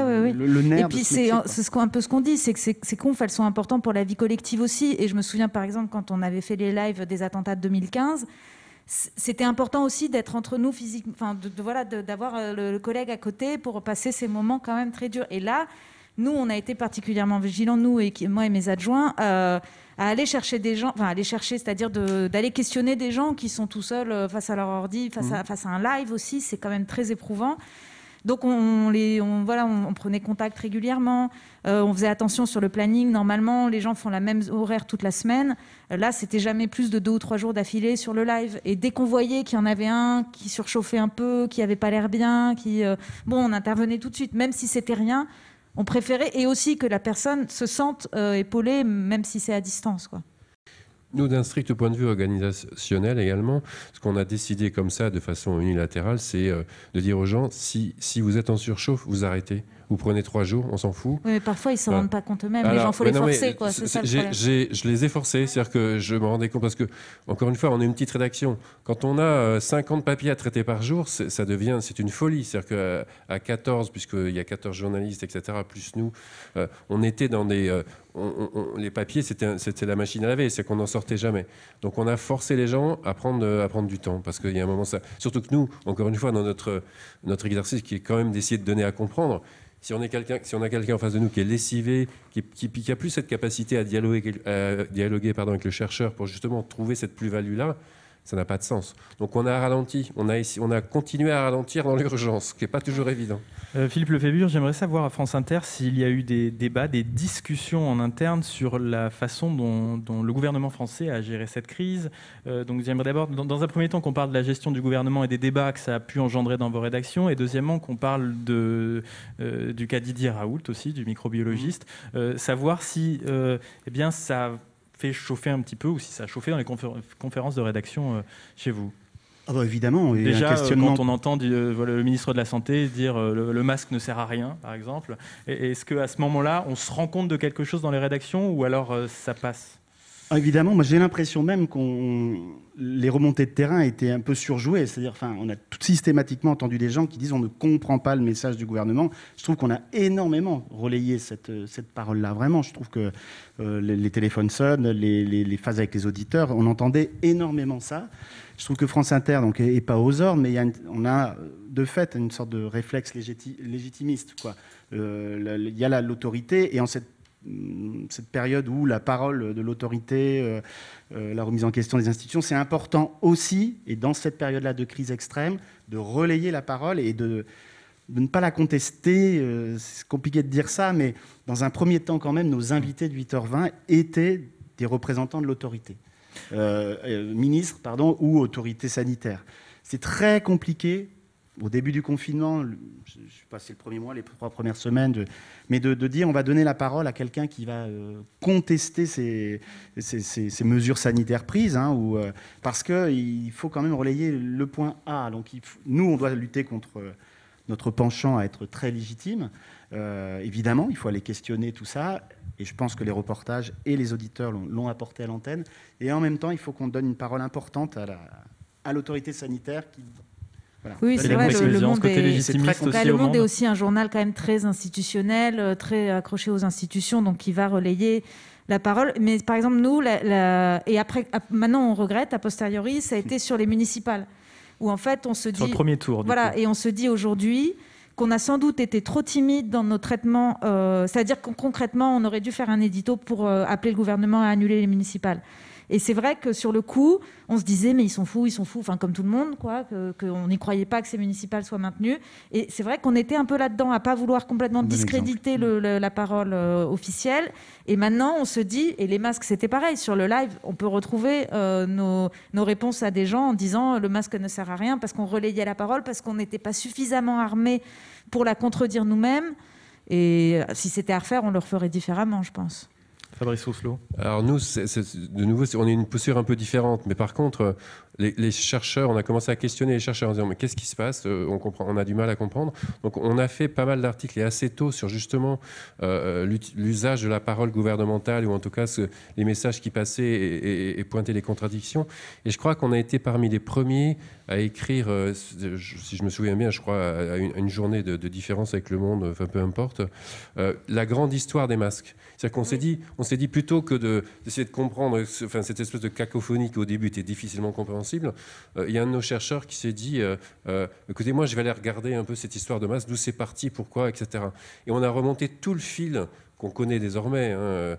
nerf.
Et puis c'est un peu ce qu'on dit, c'est que ces confs, elles sont importantes pour la vie collective aussi. Et je me souviens, par exemple, quand on avait fait les lives des attentats de 2015, c'était important aussi d'être entre nous physiquement, d'avoir le collègue à côté pour passer ces moments quand même très durs. Et là, nous, on a été particulièrement vigilants, moi et mes adjoints, à aller chercher des gens, c'est-à-dire d'aller questionner des gens qui sont tout seuls face à leur ordi, face à un live aussi, c'est quand même très éprouvant. Donc on prenait contact régulièrement, on faisait attention sur le planning. Normalement, les gens font la même horaire toute la semaine. Là, c'était jamais plus de 2 ou 3 jours d'affilée sur le live. Et dès qu'on voyait qu'il y en avait un qui surchauffait un peu, qui avait pas l'air bien, on intervenait tout de suite, même si c'était rien. On préférait, et aussi que la personne se sente épaulée, même si c'est à distance, quoi.
Nous, d'un strict point de vue organisationnel également, ce qu'on a décidé comme ça, de façon unilatérale, c'est de dire aux gens, si vous êtes en surchauffe, vous arrêtez. Vous prenez 3 jours, on s'en fout.
Oui, mais parfois, ils ne se rendent pas compte eux-mêmes. Les gens, il faut les forcer, quoi. C'est ça le problème.
Je les ai forcés, c'est-à-dire que je me rendais compte, parce que, encore une fois, on est une petite rédaction. Quand on a 50 papiers à traiter par jour, c'est une folie. C'est-à-dire qu'à 14, puisqu'il y a 14 journalistes, etc., plus nous, on était dans des... les papiers, c'était la machine à laver, c'est qu'on n'en sortait jamais. Donc on a forcé les gens à prendre du temps, parce qu'il y a un moment... Surtout que nous, encore une fois, dans notre exercice qui est quand même d'essayer de donner à comprendre, si on a quelqu'un en face de nous qui est lessivé, qui a plus cette capacité à dialoguer avec le chercheur pour justement trouver cette plus-value-là, ça n'a pas de sens. Donc on a ralenti, on a continué à ralentir dans l'urgence, ce qui n'est pas toujours évident.
Philippe Lefébure, j'aimerais savoir à France Inter s'il y a eu des débats, des discussions en interne sur la façon dont le gouvernement français a géré cette crise. Donc j'aimerais d'abord, dans un premier temps, qu'on parle de la gestion du gouvernement et des débats que ça a pu engendrer dans vos rédactions, et deuxièmement, qu'on parle du cas Didier Raoult aussi, du microbiologiste, savoir si ça fait chauffer un petit peu, ou si ça a chauffé dans les conférences de rédaction chez vous.
Ah bah évidemment, et
déjà,
un questionnement...
quand on entend le ministre de la Santé dire le masque ne sert à rien, par exemple, est-ce qu'à ce moment-là, on se rend compte de quelque chose dans les rédactions, ou alors ça passe ?
Ah, évidemment, moi j'ai l'impression même les remontées de terrain étaient un peu surjouées. C'est-à-dire, on a tout systématiquement entendu des gens qui disent on ne comprend pas le message du gouvernement. Je trouve qu'on a énormément relayé cette parole-là. Vraiment, je trouve que les téléphones sonnent, les phases avec les auditeurs, on entendait énormément ça. Je trouve que France Inter n'est pas aux ordres, mais on a de fait une sorte de réflexe légitimiste, quoi. Il y a l'autorité, et en cette période où la parole de l'autorité, la remise en question des institutions, c'est important aussi, et dans cette période-là de crise extrême, de relayer la parole et de ne pas la contester. C'est compliqué de dire ça, mais dans un premier temps quand même, nos invités de 8h20 étaient des représentants de l'autorité. Ministre, ou autorité sanitaire. C'est très compliqué. Au début du confinement, je suis passé le premier mois, les 3 premières semaines, mais de dire on va donner la parole à quelqu'un qui va contester ces mesures sanitaires prises, parce qu'il faut quand même relayer le point A. Donc nous, on doit lutter contre notre penchant à être très légitime. Évidemment, il faut aller questionner tout ça, et je pense que les reportages et les auditeurs l'ont apporté à l'antenne. Et en même temps, il faut qu'on donne une parole importante à l'autorité sanitaire qui... Voilà.
Oui, c'est vrai, le Monde est
aussi
aussi un journal quand même très institutionnel, très accroché aux institutions, donc qui va relayer la parole. Mais par exemple, nous, et après, maintenant on regrette, a posteriori, ça a été sur les municipales, où en fait on se dit...
Sur le premier tour,
et on se dit aujourd'hui qu'on a sans doute été trop timide dans nos traitements, c'est-à-dire que concrètement, on aurait dû faire un édito pour appeler le gouvernement à annuler les municipales. Et c'est vrai que sur le coup, on se disait, mais ils sont fous, enfin comme tout le monde, quoi, qu'on n'y croyait pas que ces municipales soient maintenues. Et c'est vrai qu'on était un peu là-dedans, à pas vouloir complètement discréditer la parole officielle. Et maintenant, on se dit, et les masques, c'était pareil, sur le live, on peut retrouver nos réponses à des gens en disant, le masque ne sert à rien, parce qu'on relayait la parole, parce qu'on n'était pas suffisamment armés pour la contredire nous-mêmes. Et si c'était à refaire, on le referait différemment, je pense.
Fabrice Rousselot.
Alors nous, de nouveau, on est une posture un peu différente. Mais par contre, les chercheurs, on a commencé à questionner les chercheurs en disant mais qu'est-ce qui se passe ? On a du mal à comprendre. Donc on a fait pas mal d'articles et assez tôt sur justement l'usage de la parole gouvernementale, ou en tout cas les messages qui passaient et pointaient les contradictions. Et je crois qu'on a été parmi les premiers à écrire, si je me souviens bien, je crois à une journée de différence avec Le Monde, enfin peu importe, la grande histoire des masques. C'est-à-dire qu'on s'est dit plutôt que d'essayer de comprendre cette espèce de cacophonie qui au début était difficilement compréhensible, il y a un de nos chercheurs qui s'est dit écoutez, moi je vais aller regarder un peu cette histoire de masques, d'où c'est parti, pourquoi, etc. Et on a remonté tout le fil qu'on connaît désormais,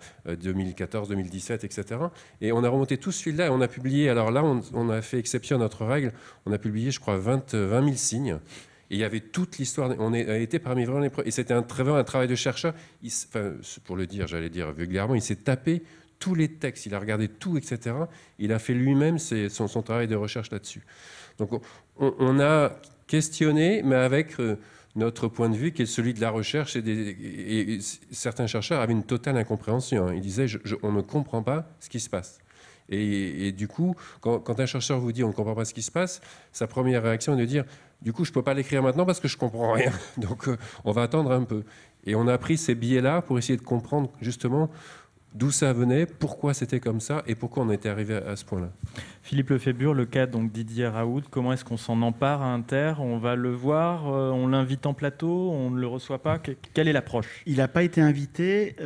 2014, 2017, etc. Et on a remonté tout ce fil-là et on a publié, alors là on a fait exception à notre règle, on a publié je crois 20 000 signes. Et il y avait toute l'histoire, on a été parmi vraiment les premiers, et c'était un travail de chercheur, pour le dire, j'allais dire vulgairement, il s'est tapé tous les textes, il a regardé tout, etc. Il a fait lui-même son travail de recherche là-dessus. Donc on a questionné, mais avec notre point de vue qui est celui de la recherche, et certains chercheurs avaient une totale incompréhension. Ils disaient on ne comprend pas ce qui se passe. Et du coup, quand un chercheur vous dit on ne comprend pas ce qui se passe, sa première réaction est de dire du coup je ne peux pas l'écrire maintenant parce que je ne comprends rien. Donc on va attendre un peu. Et on a pris ces biais-là pour essayer de comprendre justement d'où ça venait, pourquoi c'était comme ça et pourquoi on était arrivé à ce point-là.
Philippe Lefébure, le cas donc Didier Raoult, comment est-ce qu'on s'en empare à Inter ? On va le voir, on l'invite en plateau, on ne le reçoit pas. Quelle est l'approche ?
Il n'a pas été invité.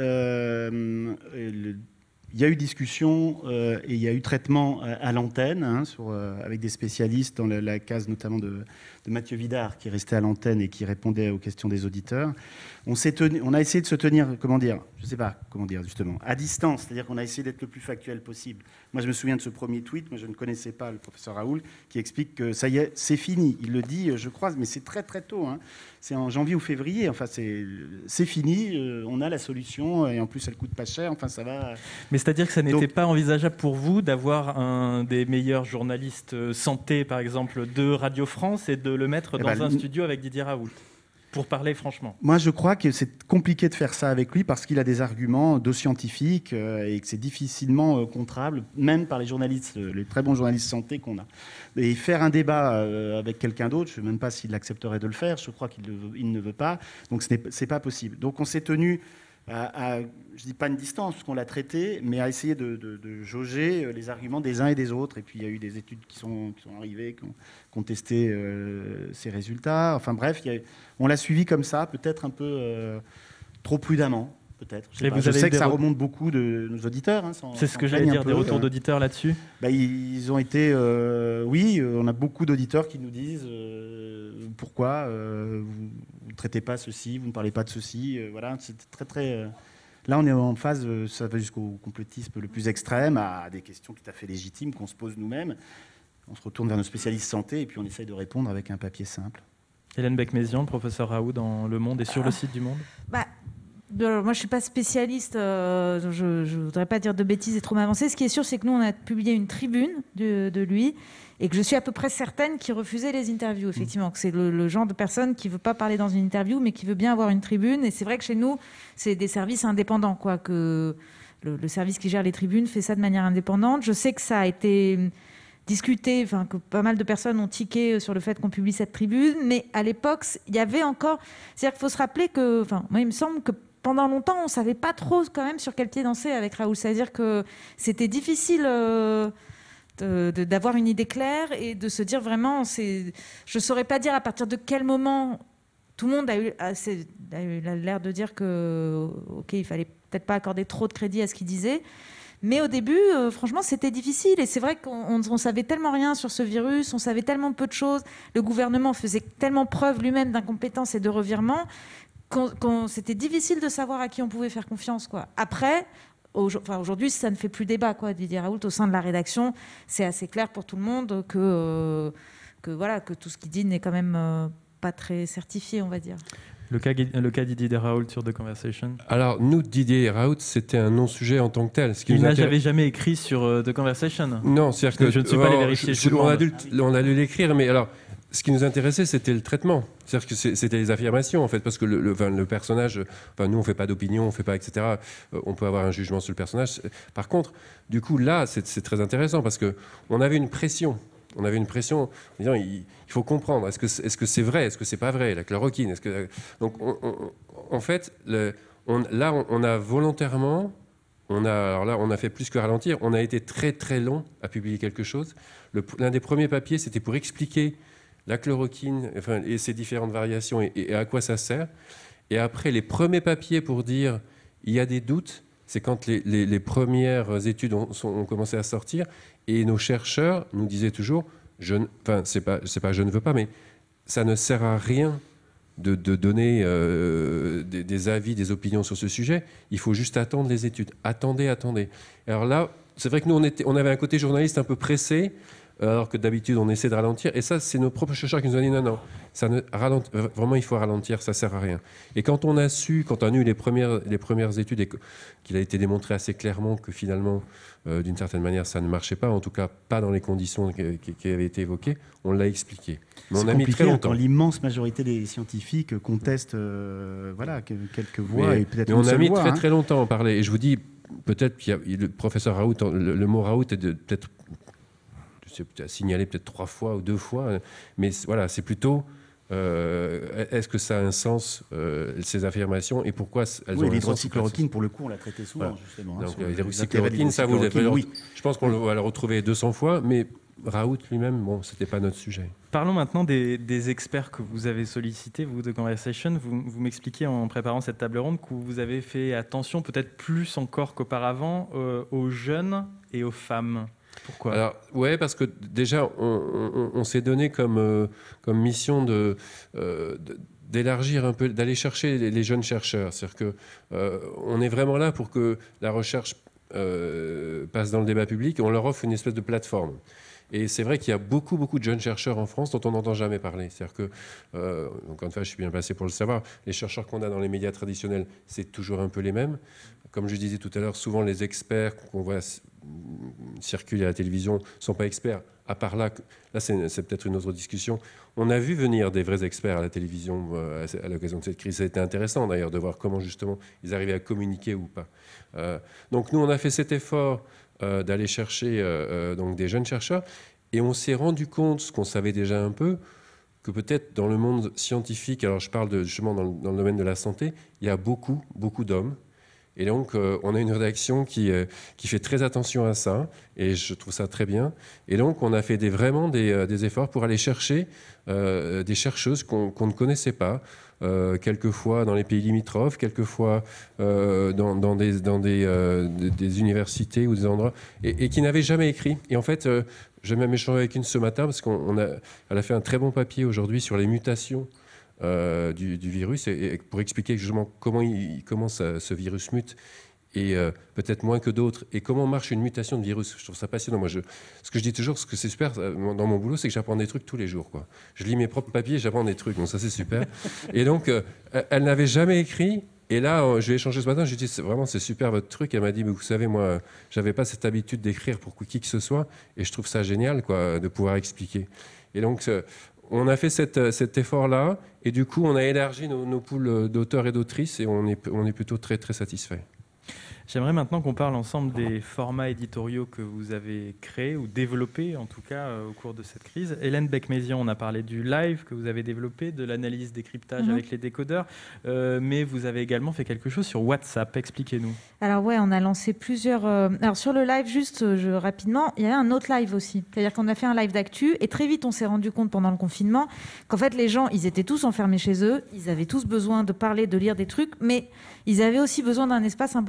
Il y a eu discussion et il y a eu traitement à l'antenne avec des spécialistes, dans la case notamment de Mathieu Vidard qui restait à l'antenne et qui répondait aux questions des auditeurs. On a essayé de se tenir, je ne sais pas comment dire justement, à distance, c'est-à-dire qu'on a essayé d'être le plus factuel possible. Moi, je me souviens de ce premier tweet, moi je ne connaissais pas le professeur Raoult, qui explique que ça y est, c'est fini. Il le dit, je crois, mais c'est très très tôt. C'est en janvier ou février. Enfin, c'est fini. On a la solution et en plus, elle coûte pas cher. Enfin, ça va.
Mais c'est-à-dire que ça n'était pas envisageable pour vous d'avoir un des meilleurs journalistes santé, par exemple, de Radio France et de le mettre dans un studio avec Didier Raoult, pour parler franchement.
Moi, je crois que c'est compliqué de faire ça avec lui parce qu'il a des arguments de scientifiques et que c'est difficilement contrable, même par les journalistes, les très bons journalistes santé qu'on a. Et faire un débat avec quelqu'un d'autre, je ne sais même pas s'il accepterait de le faire. Je crois qu'il ne veut pas. Donc, c'est pas possible. Donc, on s'est tenu à je ne dis pas une distance, parce qu'on l'a traité, mais à essayer de jauger les arguments des uns et des autres. Et puis, il y a eu des études qui sont arrivées, qui ont testé ces résultats. Enfin bref, on l'a suivi comme ça, peut-être un peu trop prudemment. Peut-être. Je sais que ça remonte beaucoup de nos auditeurs.
C'est ce que j'allais dire, des retours d'auditeurs là-dessus.
Ils ont été... oui, on a beaucoup d'auditeurs qui nous disent pourquoi vous ne traitez pas ceci, vous ne parlez pas de ceci. Voilà, c'est très, très... Là, on est en phase, ça va jusqu'au complotisme le plus extrême, à des questions tout à fait légitimes qu'on se pose nous-mêmes. On se retourne vers nos spécialistes santé et puis on essaye de répondre avec un papier simple.
Hélène Becmézian, le professeur Raoult dans Le Monde et sur le site du Monde.
Moi, je ne suis pas spécialiste, je ne voudrais pas dire de bêtises et trop m'avancer. Ce qui est sûr, c'est que nous, on a publié une tribune de lui et que je suis à peu près certaine qu'il refusait les interviews, effectivement, que c'est le genre de personne qui ne veut pas parler dans une interview, mais qui veut bien avoir une tribune. Et c'est vrai que chez nous, c'est des services indépendants, quoi, que le service qui gère les tribunes fait ça de manière indépendante. Je sais que ça a été discuté, que pas mal de personnes ont tiqué sur le fait qu'on publie cette tribune, mais à l'époque, il y avait encore... C'est-à-dire qu'il faut se rappeler que... Moi, il me semble que pendant longtemps, on ne savait pas trop quand même sur quel pied danser avec Raoult. C'est-à-dire que c'était difficile d'avoir une idée claire et de se dire vraiment... Je ne saurais pas dire à partir de quel moment tout le monde a eu l'air de dire que, OK, il ne fallait peut-être pas accorder trop de crédit à ce qu'il disait. Mais au début, franchement, c'était difficile. Et c'est vrai qu'on savait tellement rien sur ce virus, on savait tellement peu de choses. Le gouvernement faisait tellement preuve lui-même d'incompétence et de revirement c'était difficile de savoir à qui on pouvait faire confiance, quoi. Après, aujourd'hui, ça ne fait plus débat, quoi. Didier Raoult, au sein de la rédaction, c'est assez clair pour tout le monde que tout ce qu'il dit n'est quand même pas très certifié, on va dire.
Le cas Didier Raoult sur The Conversation.
Alors, nous, Didier Raoult, c'était un non-sujet en tant que tel.
Il n'avait jamais écrit sur The Conversation.
Non, c'est-à-dire que
je ne suis pas allé vérifier.
On a dû l'écrire, mais alors, ce qui nous intéressait, c'était le traitement. C'est-à-dire que c'était les affirmations, en fait, parce que le personnage, nous, on ne fait pas d'opinion, on ne fait pas, etc. On peut avoir un jugement sur le personnage. Par contre, du coup, là, c'est très intéressant, parce qu'on avait une pression. On avait une pression en disant il faut comprendre, est-ce que c'est vrai, est-ce que c'est pas vrai, la chloroquine, donc en fait on a volontairement, on a fait plus que ralentir, on a été très très long à publier quelque chose. L'un des premiers papiers, c'était pour expliquer la chloroquine, et ses différentes variations et à quoi ça sert. Et après, les premiers papiers pour dire il y a des doutes, c'est quand les premières études ont commencé à sortir. Et nos chercheurs nous disaient toujours, c'est pas je ne veux pas, mais ça ne sert à rien de donner des avis, des opinions sur ce sujet. Il faut juste attendre les études. Attendez. Alors là, c'est vrai que nous, on avait un côté journaliste un peu pressé, alors que d'habitude, on essaie de ralentir. Et ça, c'est nos propres chercheurs qui nous ont dit non, vraiment, il faut ralentir, ça ne sert à rien. Et quand on a eu les premières études et qu'il a été démontré assez clairement que finalement, d'une certaine manière, ça ne marchait pas, en tout cas pas dans les conditions qui avaient été évoquées, on l'a expliqué. Mais on a mis très longtemps.
Quand l'immense majorité des scientifiques contestent quelques voix et peut-être
mais
une
on a
seule
mis
voix,
très longtemps à en parler. Et je vous dis, peut-être qu'il y a le professeur Raoult, le mot Raoult est peut-être signalé peut-être 3 fois ou 2 fois, mais voilà, c'est plutôt est-ce que ça a un sens, ces affirmations, et pourquoi elles ont un sens.
L'hydroxychloroquine, pour le coup, on l'a traité souvent, justement.
Donc, l'hydroxychloroquine, ça, je pense qu'on va le retrouver 200 fois, mais Raoult lui-même, c'était pas notre sujet.
Parlons maintenant des experts que vous avez sollicités, vous, de Conversation. Vous m'expliquiez en préparant cette table ronde que vous avez fait attention, peut-être plus encore qu'auparavant, aux jeunes et aux femmes. Pourquoi ?
Alors, ouais, parce que déjà, on s'est donné comme mission d'élargir un peu, d'aller chercher les jeunes chercheurs. C'est-à-dire qu'on est vraiment là pour que la recherche passe dans le débat public. On leur offre une espèce de plateforme. Et c'est vrai qu'il y a beaucoup de jeunes chercheurs en France dont on n'entend jamais parler. C'est-à-dire que, encore une fois, je suis bien placé pour le savoir, les chercheurs qu'on a dans les médias traditionnels, c'est toujours un peu les mêmes. Comme je disais tout à l'heure, souvent les experts qu'on voit circuler à la télévision ne sont pas experts, à part là c'est peut-être une autre discussion. On a vu venir des vrais experts à la télévision à l'occasion de cette crise. Ça a été intéressant d'ailleurs de voir comment justement ils arrivaient à communiquer ou pas. Donc nous, on a fait cet effort d'aller chercher donc des jeunes chercheurs, et on s'est rendu compte, ce qu'on savait déjà un peu, que peut-être dans le monde scientifique, alors je parle justement dans le domaine de la santé, il y a beaucoup d'hommes. Et donc, on a une rédaction qui fait très attention à ça, et je trouve ça très bien. Et donc, on a fait vraiment des efforts pour aller chercher des chercheuses qu'on ne connaissait pas, quelquefois dans les pays limitrophes, quelquefois dans des universités ou des endroits, et qui n'avaient jamais écrit. Et en fait, j'ai même échangé avec une ce matin, parce qu'elle a fait un très bon papier aujourd'hui sur les mutations du virus, et pour expliquer justement comment ce virus mute, et peut-être moins que d'autres, et comment marche une mutation de virus. Je trouve ça passionnant. Moi, ce que je dis toujours, ce que c'est super dans mon boulot, c'est que j'apprends des trucs tous les jours, quoi. Je lis mes propres papiers et j'apprends des trucs, donc ça c'est super. Et donc, elle n'avait jamais écrit, et là, je lui ai échangé ce matin, je lui ai dit, c'est super votre truc. Elle m'a dit, mais vous savez, moi, j'avais pas cette habitude d'écrire pour qui que ce soit, et je trouve ça génial, quoi, de pouvoir expliquer. Et donc, on a fait cet effort-là, et du coup, on a élargi nos poules d'auteurs et d'autrices, et on est plutôt très, très satisfaits.
J'aimerais maintenant qu'on parle ensemble des formats éditoriaux que vous avez créés ou développés, en tout cas, au cours de cette crise. Hélène Becq-Mézian, on a parlé du live que vous avez développé, de l'analyse décryptage avec les décodeurs, mais vous avez également fait quelque chose sur WhatsApp. Expliquez-nous.
Alors ouais, on a lancé plusieurs... Alors sur le live, juste rapidement, il y avait un autre live aussi. C'est-à-dire qu'on a fait un live d'actu, et très vite, on s'est rendu compte pendant le confinement qu'en fait, les gens, ils étaient tous enfermés chez eux, ils avaient tous besoin de parler, de lire des trucs, mais ils avaient aussi besoin d'un espace un peu plus convivial,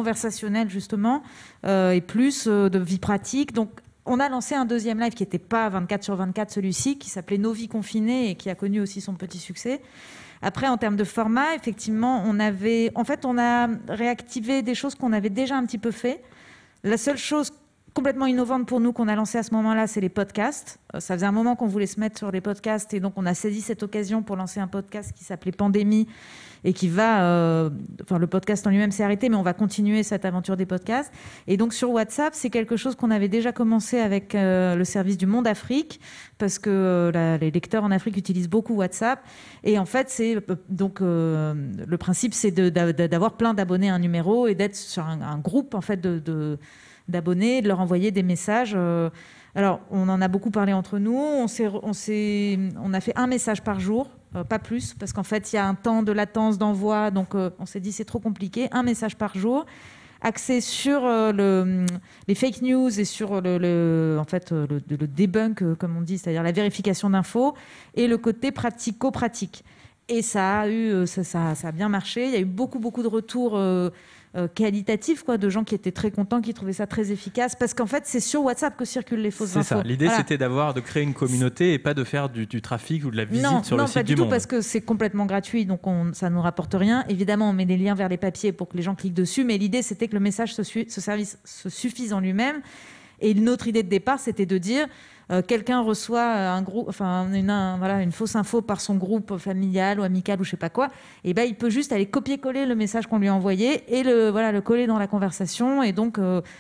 conversationnel justement, et plus de vie pratique. Donc, on a lancé un deuxième live qui n'était pas 24/24, celui-ci, qui s'appelait Nos vies confinées et qui a connu aussi son petit succès. Après, en termes de format, effectivement, on a réactivé des choses qu'on avait déjà un petit peu fait. La seule chose complètement innovante pour nous qu'on a lancée à ce moment-là, c'est les podcasts. Ça faisait un moment qu'on voulait se mettre sur les podcasts et donc on a saisi cette occasion pour lancer un podcast qui s'appelait Pandémie et qui va... le podcast en lui-même s'est arrêté, mais on va continuer cette aventure des podcasts. Et donc sur WhatsApp, c'est quelque chose qu'on avait déjà commencé avec le service du Monde Afrique, parce que les lecteurs en Afrique utilisent beaucoup WhatsApp. Et en fait, le principe, c'est d'avoir plein d'abonnés à un numéro et d'être sur un groupe en fait, d'abonnés, de leur envoyer des messages. Alors, on en a beaucoup parlé entre nous. On a fait un message par jour, pas plus, parce qu'en fait, il y a un temps de latence d'envoi. Donc, on s'est dit, c'est trop compliqué. Un message par jour, axé sur les fake news et sur le debunk, comme on dit, c'est-à-dire la vérification d'infos, et le côté pratico-pratique. Et ça a bien marché. Il y a eu beaucoup de retours qualitatif, de gens qui étaient très contents, qui trouvaient ça très efficace, parce qu'en fait c'est sur WhatsApp que circulent les fausses infos.
C'est ça, l'idée c'était de créer une communauté et pas de faire du trafic ou de la visite sur le site du Monde. Non, pas du tout,
parce que c'est complètement gratuit, donc ça ne nous rapporte rien. Évidemment, on met des liens vers les papiers pour que les gens cliquent dessus, mais l'idée c'était que le message, ce service se suffise en lui-même. Et notre idée de départ, c'était de dire quelqu'un reçoit une fausse info par son groupe familial ou amical ou je sais pas quoi, et ben il peut juste aller copier-coller le message qu'on lui a envoyé et le coller dans la conversation et donc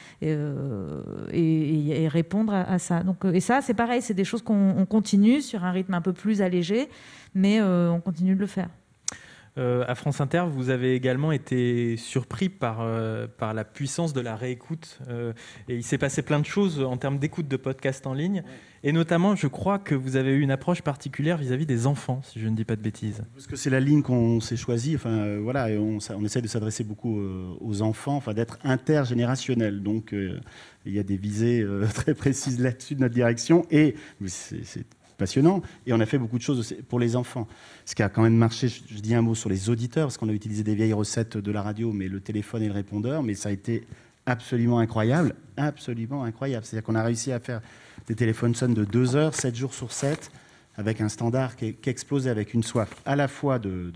et répondre à ça. Donc et ça c'est pareil, c'est des choses qu'on continue sur un rythme un peu plus allégé, mais on continue de le faire.
À France Inter, vous avez également été surpris par la puissance de la réécoute. Et il s'est passé plein de choses en termes d'écoute de podcasts en ligne. Et notamment, je crois que vous avez eu une approche particulière vis-à-vis des enfants, si je ne dis pas de bêtises.
Parce que c'est la ligne qu'on s'est choisie. Et on essaie de s'adresser beaucoup aux enfants, d'être intergénérationnel. Donc, il y a des visées très précises là-dessus de notre direction. Et c'est passionnant, et on a fait beaucoup de choses pour les enfants. Ce qui a quand même marché, je dis un mot sur les auditeurs, parce qu'on a utilisé des vieilles recettes de la radio, mais le téléphone et le répondeur, mais ça a été absolument incroyable. C'est-à-dire qu'on a réussi à faire des téléphones sonnes de 2 heures, 7 jours sur 7, avec un standard qui explosait, avec une soif à la fois de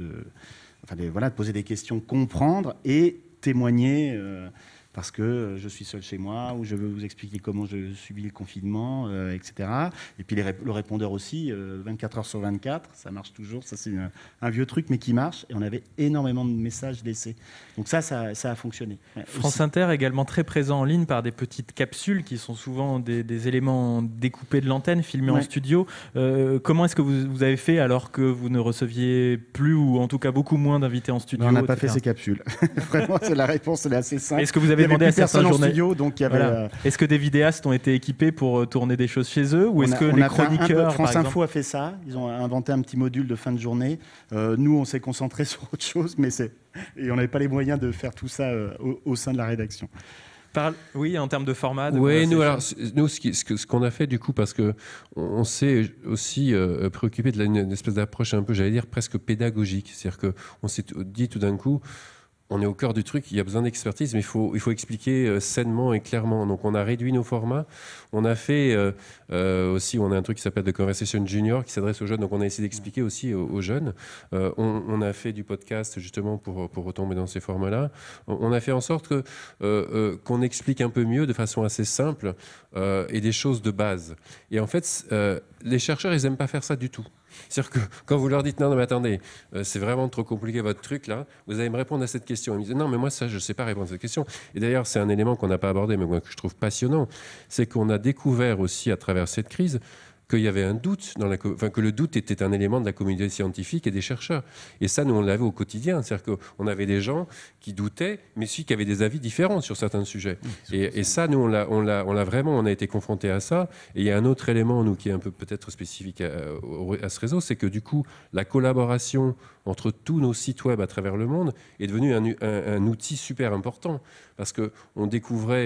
poser des questions, comprendre et témoigner parce que je suis seul chez moi, ou je veux vous expliquer comment je subis le confinement, etc. Et puis le répondeur aussi, 24 heures sur 24, ça marche toujours. Ça, c'est un vieux truc, mais qui marche. Et on avait énormément de messages laissés. Donc ça a fonctionné.
France Inter est également très présent en ligne par des petites capsules qui sont souvent des éléments découpés de l'antenne, filmés en studio. Comment est-ce que vous avez fait alors que vous ne receviez plus, ou en tout cas beaucoup moins d'invités en studio?
On n'a pas fait ces capsules. Vraiment, la réponse elle est assez simple.
Est-ce que vous avez demandé à certains journalistes,
avait...
Est-ce que des vidéastes ont été équipés pour tourner des choses chez eux, ou est-ce que les chroniqueurs,
France Info a fait ça. Ils ont inventé un petit module de fin de journée. Nous, on s'est concentrés sur autre chose, et on n'avait pas les moyens de faire tout ça au sein de la rédaction.
Oui, en termes de format.
Oui, nous, ce qu'on a fait du coup, parce que on s'est aussi préoccupé d'une espèce d'approche un peu, j'allais dire, presque pédagogique. C'est-à-dire qu'on s'est dit tout d'un coup, on est au cœur du truc, il y a besoin d'expertise, mais il faut expliquer sainement et clairement. Donc on a réduit nos formats. On a fait aussi, on a un truc qui s'appelle The Conversation Junior, qui s'adresse aux jeunes. Donc on a essayé d'expliquer aussi aux jeunes. On a fait du podcast justement pour retomber dans ces formats-là. On a fait en sorte qu'on explique un peu mieux, de façon assez simple, et des choses de base. Et en fait, les chercheurs, ils n'aiment pas faire ça du tout. C'est-à-dire que quand vous leur dites non mais attendez, c'est vraiment trop compliqué votre truc là, vous allez me répondre à cette question. Ils me disent non mais moi ça je sais pas répondre à cette question. Et d'ailleurs c'est un élément qu'on n'a pas abordé mais moi, que je trouve passionnant, c'est qu'on a découvert aussi à travers cette crise qu'il y avait un doute, que le doute était un élément de la communauté scientifique et des chercheurs. Et ça, nous, on l'avait au quotidien. C'est-à-dire qu'on avait des gens qui doutaient, mais aussi qui avaient des avis différents sur certains sujets. Et ça, nous, on a été confrontés à ça. Et il y a un autre élément, nous, qui est un peu peut-être spécifique à ce réseau, c'est que du coup, la collaboration entre tous nos sites web à travers le monde est devenue un outil super important. Parce qu'on découvrait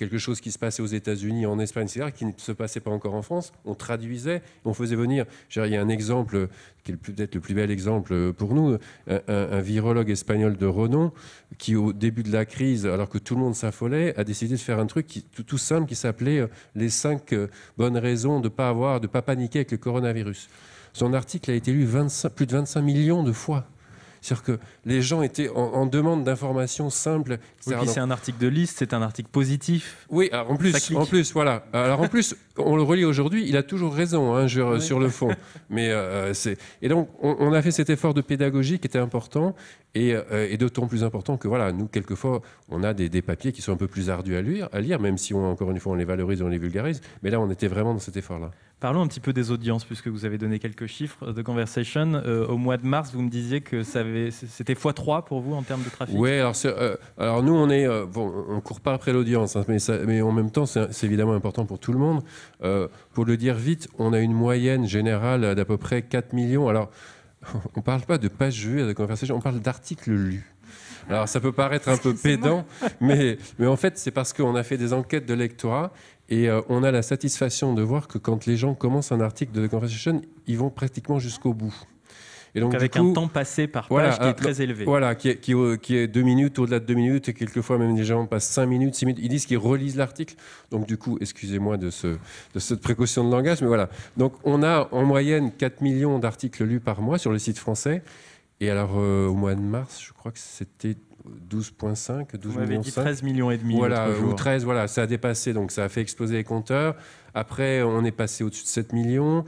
quelque chose qui se passait aux États-Unis, en Espagne, etc., qui ne se passait pas encore en France, on traduisait, on faisait venir. Il y a un exemple qui est peut-être le plus bel exemple pour nous, un virologue espagnol de renom qui, au début de la crise, alors que tout le monde s'affolait, a décidé de faire un truc tout simple qui s'appelait les 5 bonnes raisons de ne pas paniquer avec le coronavirus. Son article a été lu plus de 25 millions de fois. C'est-à-dire que les gens étaient en demande d'informations simples.
Oui, puis c'est un article de liste, c'est un article positif.
Oui, alors en plus, voilà. Alors en plus, on le relit aujourd'hui, il a toujours raison sur le fond. Mais et donc on a fait cet effort de pédagogie qui était important et d'autant plus important que voilà, nous quelquefois on a des papiers qui sont un peu plus ardus à lire, même si encore une fois on les valorise, on les vulgarise. Mais là, on était vraiment dans cet effort-là.
Parlons un petit peu des audiences, puisque vous avez donné quelques chiffres de Conversation. Au mois de mars, vous me disiez que c'était x3 pour vous en termes de trafic.
Oui, alors nous, on ne court pas après l'audience, hein, mais en même temps, c'est évidemment important pour tout le monde. Pour le dire vite, on a une moyenne générale d'à peu près 4 millions. Alors, on ne parle pas de pages vues de Conversation, on parle d'articles lus. Alors, ça peut paraître un peu pédant, mais en fait, c'est parce qu'on a fait des enquêtes de lectorat. Et on a la satisfaction de voir que quand les gens commencent un article de The Conversation, ils vont pratiquement jusqu'au bout.
Et donc avec un temps passé par page qui est très élevé.
Voilà, qui est 2 minutes, au-delà de 2 minutes, et quelquefois même les gens passent 5 minutes, 6 minutes. Ils disent qu'ils relisent l'article. Donc du coup, excusez-moi de cette précaution de langage, mais voilà. Donc on a en moyenne 4 millions d'articles lus par mois sur le site français. Et alors au mois de mars, je crois que c'était 12,5, 12
millions.
Dit
13 millions et demi.
Voilà, ou 13, voilà, ça a dépassé, donc ça a fait exploser les compteurs. Après, on est passé au-dessus de 7 millions.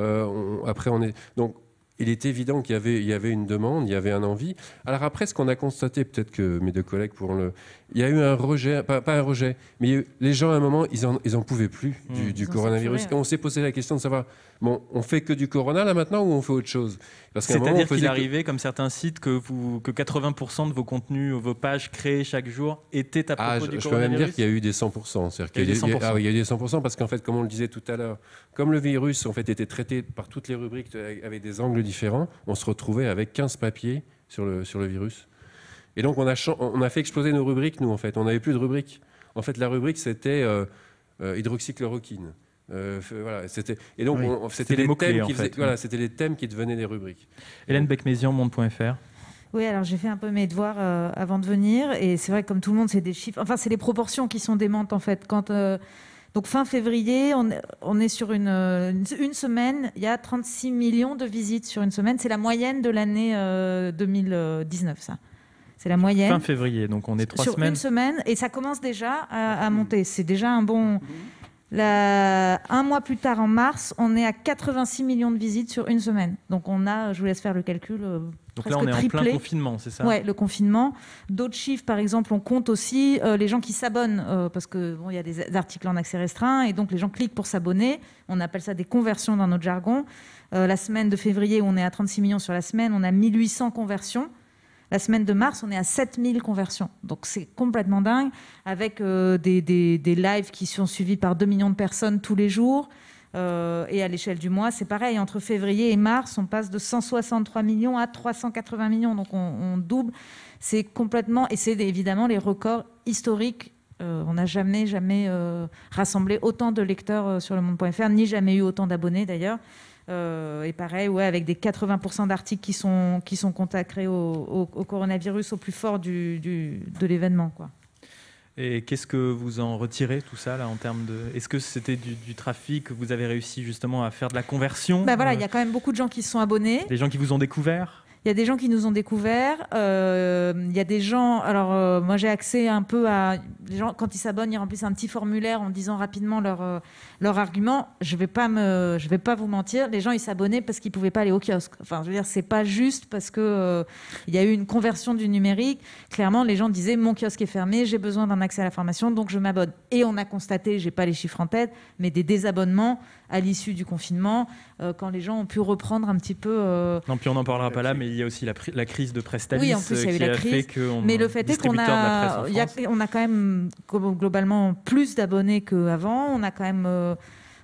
Donc, il est évident qu'il y avait une demande, il y avait un envie. Alors après, ce qu'on a constaté, peut-être que mes deux collègues pourront le... Il y a eu un rejet, pas un rejet, mais les gens, à un moment, ils en pouvaient plus du coronavirus.
Saturé,
Et on s'est posé la question de savoir, bon, on fait que du corona là maintenant ou on fait autre chose?
C'est-à-dire qu'il arrivait, comme certains sites, que 80% de vos contenus, vos pages créées chaque jour étaient à propos du coronavirus.
Je peux même dire qu'il y a eu des 100%. Il y a eu des 100% parce qu'en fait, comme on le disait tout à l'heure, comme le virus en fait, était traité par toutes les rubriques avec des angles différents, on se retrouvait avec 15 papiers sur le virus. Et donc, on a fait exploser nos rubriques, nous, en fait. On n'avait plus de rubriques. En fait, la rubrique, c'était hydroxychloroquine. Voilà, c'était les thèmes qui devenaient des rubriques.
Hélène Becmézian, Monde.fr.
Oui, alors j'ai fait un peu mes devoirs avant de venir, et c'est vrai que comme tout le monde, c'est des chiffres. Enfin, c'est les proportions qui sont démentes en fait. Donc fin février, on est sur une semaine, il y a 36 millions de visites sur une semaine. C'est la moyenne de l'année 2019, ça. C'est la moyenne.
Fin février, donc on est 3 semaines.
Sur une semaine, et ça commence déjà à monter. C'est déjà un bon... Un mois plus tard, en mars, on est à 86 millions de visites sur une semaine. Donc je vous laisse faire le calcul,
donc
presque
là, on est
triplé.
en plein confinement, c'est ça?
Oui, le confinement. D'autres chiffres, par exemple, on compte aussi les gens qui s'abonnent, parce qu'il y a des articles en accès restreint, et donc les gens cliquent pour s'abonner. On appelle ça des conversions dans notre jargon. La semaine de février, où on est à 36 millions sur la semaine, on a 1800 conversions. La semaine de mars, on est à 7000 conversions. Donc, c'est complètement dingue, avec des lives qui sont suivis par 2 millions de personnes tous les jours. Et à l'échelle du mois, c'est pareil. Entre février et mars, on passe de 163 millions à 380 millions. Donc, on double. C'est complètement... Et c'est évidemment les records historiques. On n'a jamais rassemblé autant de lecteurs sur le Monde.fr, ni jamais eu autant d'abonnés, d'ailleurs. Et pareil, avec des 80% d'articles qui sont consacrés au coronavirus au plus fort de l'événement, quoi.
Et qu'est-ce que vous en retirez, tout ça, là, en termes de... Est-ce que c'était du trafic, que vous avez réussi justement à faire de la conversion?
Voilà, il y a quand même beaucoup de gens qui se sont abonnés.
Des gens qui vous ont découvert?
Il y a des gens qui nous ont découverts. Il y a des gens... Alors, moi, j'ai accès un peu à... Les gens, quand ils s'abonnent, ils remplissent un petit formulaire en disant rapidement leur argument. Je vais pas vous mentir. Les gens, ils s'abonnaient parce qu'ils ne pouvaient pas aller au kiosque. Enfin, je veux dire, c'est pas juste parce que il y a eu une conversion du numérique. Clairement, les gens disaient, mon kiosque est fermé, j'ai besoin d'un accès à l'information, donc je m'abonne. Et on a constaté, j'ai pas les chiffres en tête, mais des désabonnements à l'issue du confinement, quand les gens ont pu reprendre un petit peu...
Non, puis on n'en parlera pas là, mais il y a aussi la crise de Prestalis.
Oui, en plus, il y a eu la crise. Mais le fait est qu'on a quand même globalement plus d'abonnés qu'avant. On a quand même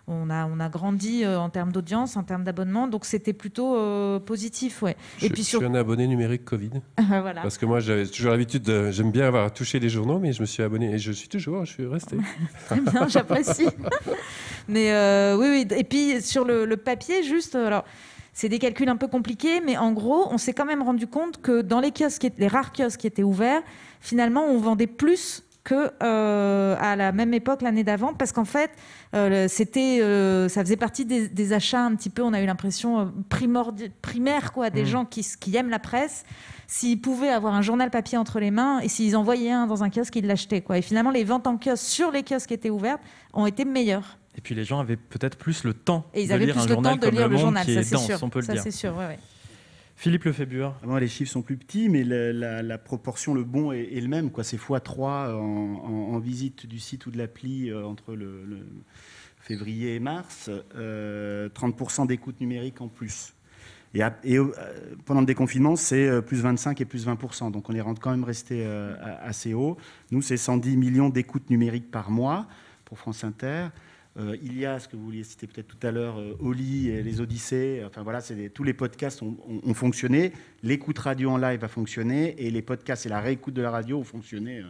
on a grandi en termes d'audience, en termes d'abonnement, donc c'était plutôt positif. Ouais.
Je suis un abonné numérique Covid.
Voilà.
Parce que moi, j'avais toujours l'habitude, j'aime bien avoir touché les journaux, mais je me suis abonné et je suis resté.
Très bien, j'apprécie. Mais oui. Et puis sur le papier, juste, alors c'est des calculs un peu compliqués, mais en gros, on s'est quand même rendu compte que dans les rares kiosques qui étaient ouverts, finalement, on vendait plus que à la même époque l'année d'avant, parce qu'en fait ça faisait partie des achats un petit peu, on a eu l'impression primaire quoi, des gens qui aiment la presse. S'ils pouvaient avoir un journal papier entre les mains et s'ils en voyaient un dans un kiosque, ils l'achetaient quoi. Et finalement les ventes en kiosque sur les kiosques qui étaient ouvertes ont été meilleures.
Et puis les gens avaient peut-être plus le temps
et ils
de
avaient
lire
plus
un
le
journal
temps de
comme
lire
Le
le
Monde
journal,
qui
ça
est
c'est
dense,
sûr.
on peut le
Ça
dire.
c'est sûr, ouais.
Philippe Lefébure.
Moi, les chiffres sont plus petits, mais la proportion, le bon est le même, quoi. C'est x3 en visite du site ou de l'appli entre le février et mars, 30% d'écoute numérique en plus. Et pendant le déconfinement, c'est plus 25 et plus 20%. Donc on est quand même resté assez haut. Nous, c'est 110 millions d'écoutes numériques par mois pour France Inter. Il y a ce que vous vouliez citer peut-être tout à l'heure, Oli et les Odyssées. Enfin voilà, tous les podcasts ont fonctionné. L'écoute radio en live a fonctionné et les podcasts et la réécoute de la radio ont fonctionné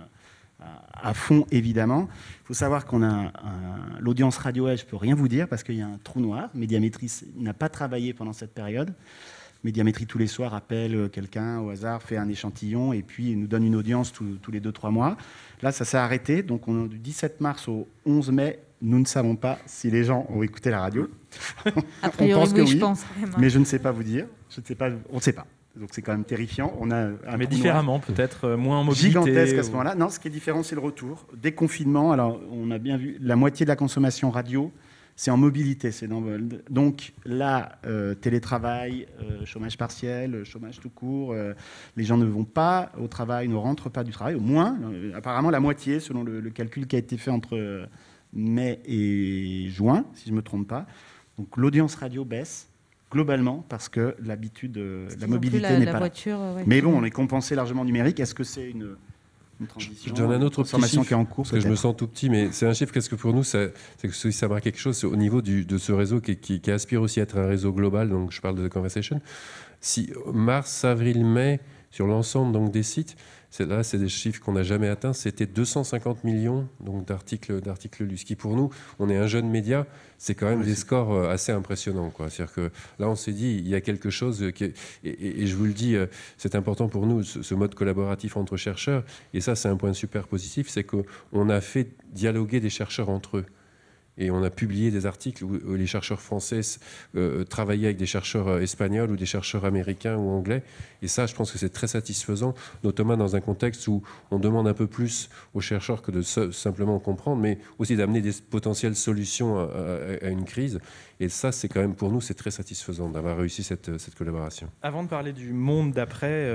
à fond, évidemment. Il faut savoir qu'on a l'audience radio, je ne peux rien vous dire parce qu'il y a un trou noir. Médiamétrie n'a pas travaillé pendant cette période. Médiamétrie, tous les soirs, appelle quelqu'un au hasard, fait un échantillon et puis nous donne une audience tous les 2-3 mois. Là, ça s'est arrêté. Donc, du 17 mars au 11 mai, nous ne savons pas si les gens ont écouté la radio.
A priori,
on pense que oui,
je pense. Vraiment.
Mais je ne sais pas vous dire. On ne sait pas. Donc c'est quand même terrifiant. On a
mais différemment, peut-être moins en mobilité.
Gigantesque à ce moment-là. Non, ce qui est différent, c'est le retour. Déconfinement, alors on a bien vu, la moitié de la consommation radio, c'est en mobilité. Donc là, télétravail, chômage partiel, chômage tout court, les gens ne vont pas au travail, ne rentrent pas du travail, au moins, apparemment la moitié, selon le calcul qui a été fait entre mai et juin, si je ne me trompe pas. Donc l'audience radio baisse. Globalement, parce que l'habitude, la mobilité n'est pas
voiture,
là.
Ouais,
mais bon, on est compensé largement numérique. Est-ce que c'est une transition,
je donne un autre petit chiffre,
qui est en cours,
parce que je me sens tout petit, mais c'est un chiffre, qu'est-ce que pour nous, c'est que si ça marque quelque chose, c'est au niveau de ce réseau qui aspire aussi à être un réseau global, donc je parle de The Conversation. Si mars, avril, mai, sur l'ensemble donc, des sites, c'est des chiffres qu'on n'a jamais atteints, c'était 250 millions donc, d'articles lus. Ce qui pour nous, on est un jeune média, c'est quand même des scores assez impressionnants. C'est-à-dire que là, on s'est dit, il y a quelque chose et je vous le dis, c'est important pour nous, ce mode collaboratif entre chercheurs, et ça, c'est un point super positif, c'est qu'on a fait dialoguer des chercheurs entre eux. Et on a publié des articles où les chercheurs français travaillaient avec des chercheurs espagnols ou des chercheurs américains ou anglais. Et ça, je pense que c'est très satisfaisant, notamment dans un contexte où on demande un peu plus aux chercheurs que de simplement comprendre, mais aussi d'amener des potentielles solutions à une crise. Et ça, c'est quand même, pour nous, c'est très satisfaisant d'avoir réussi cette collaboration.
Avant de parler du monde d'après,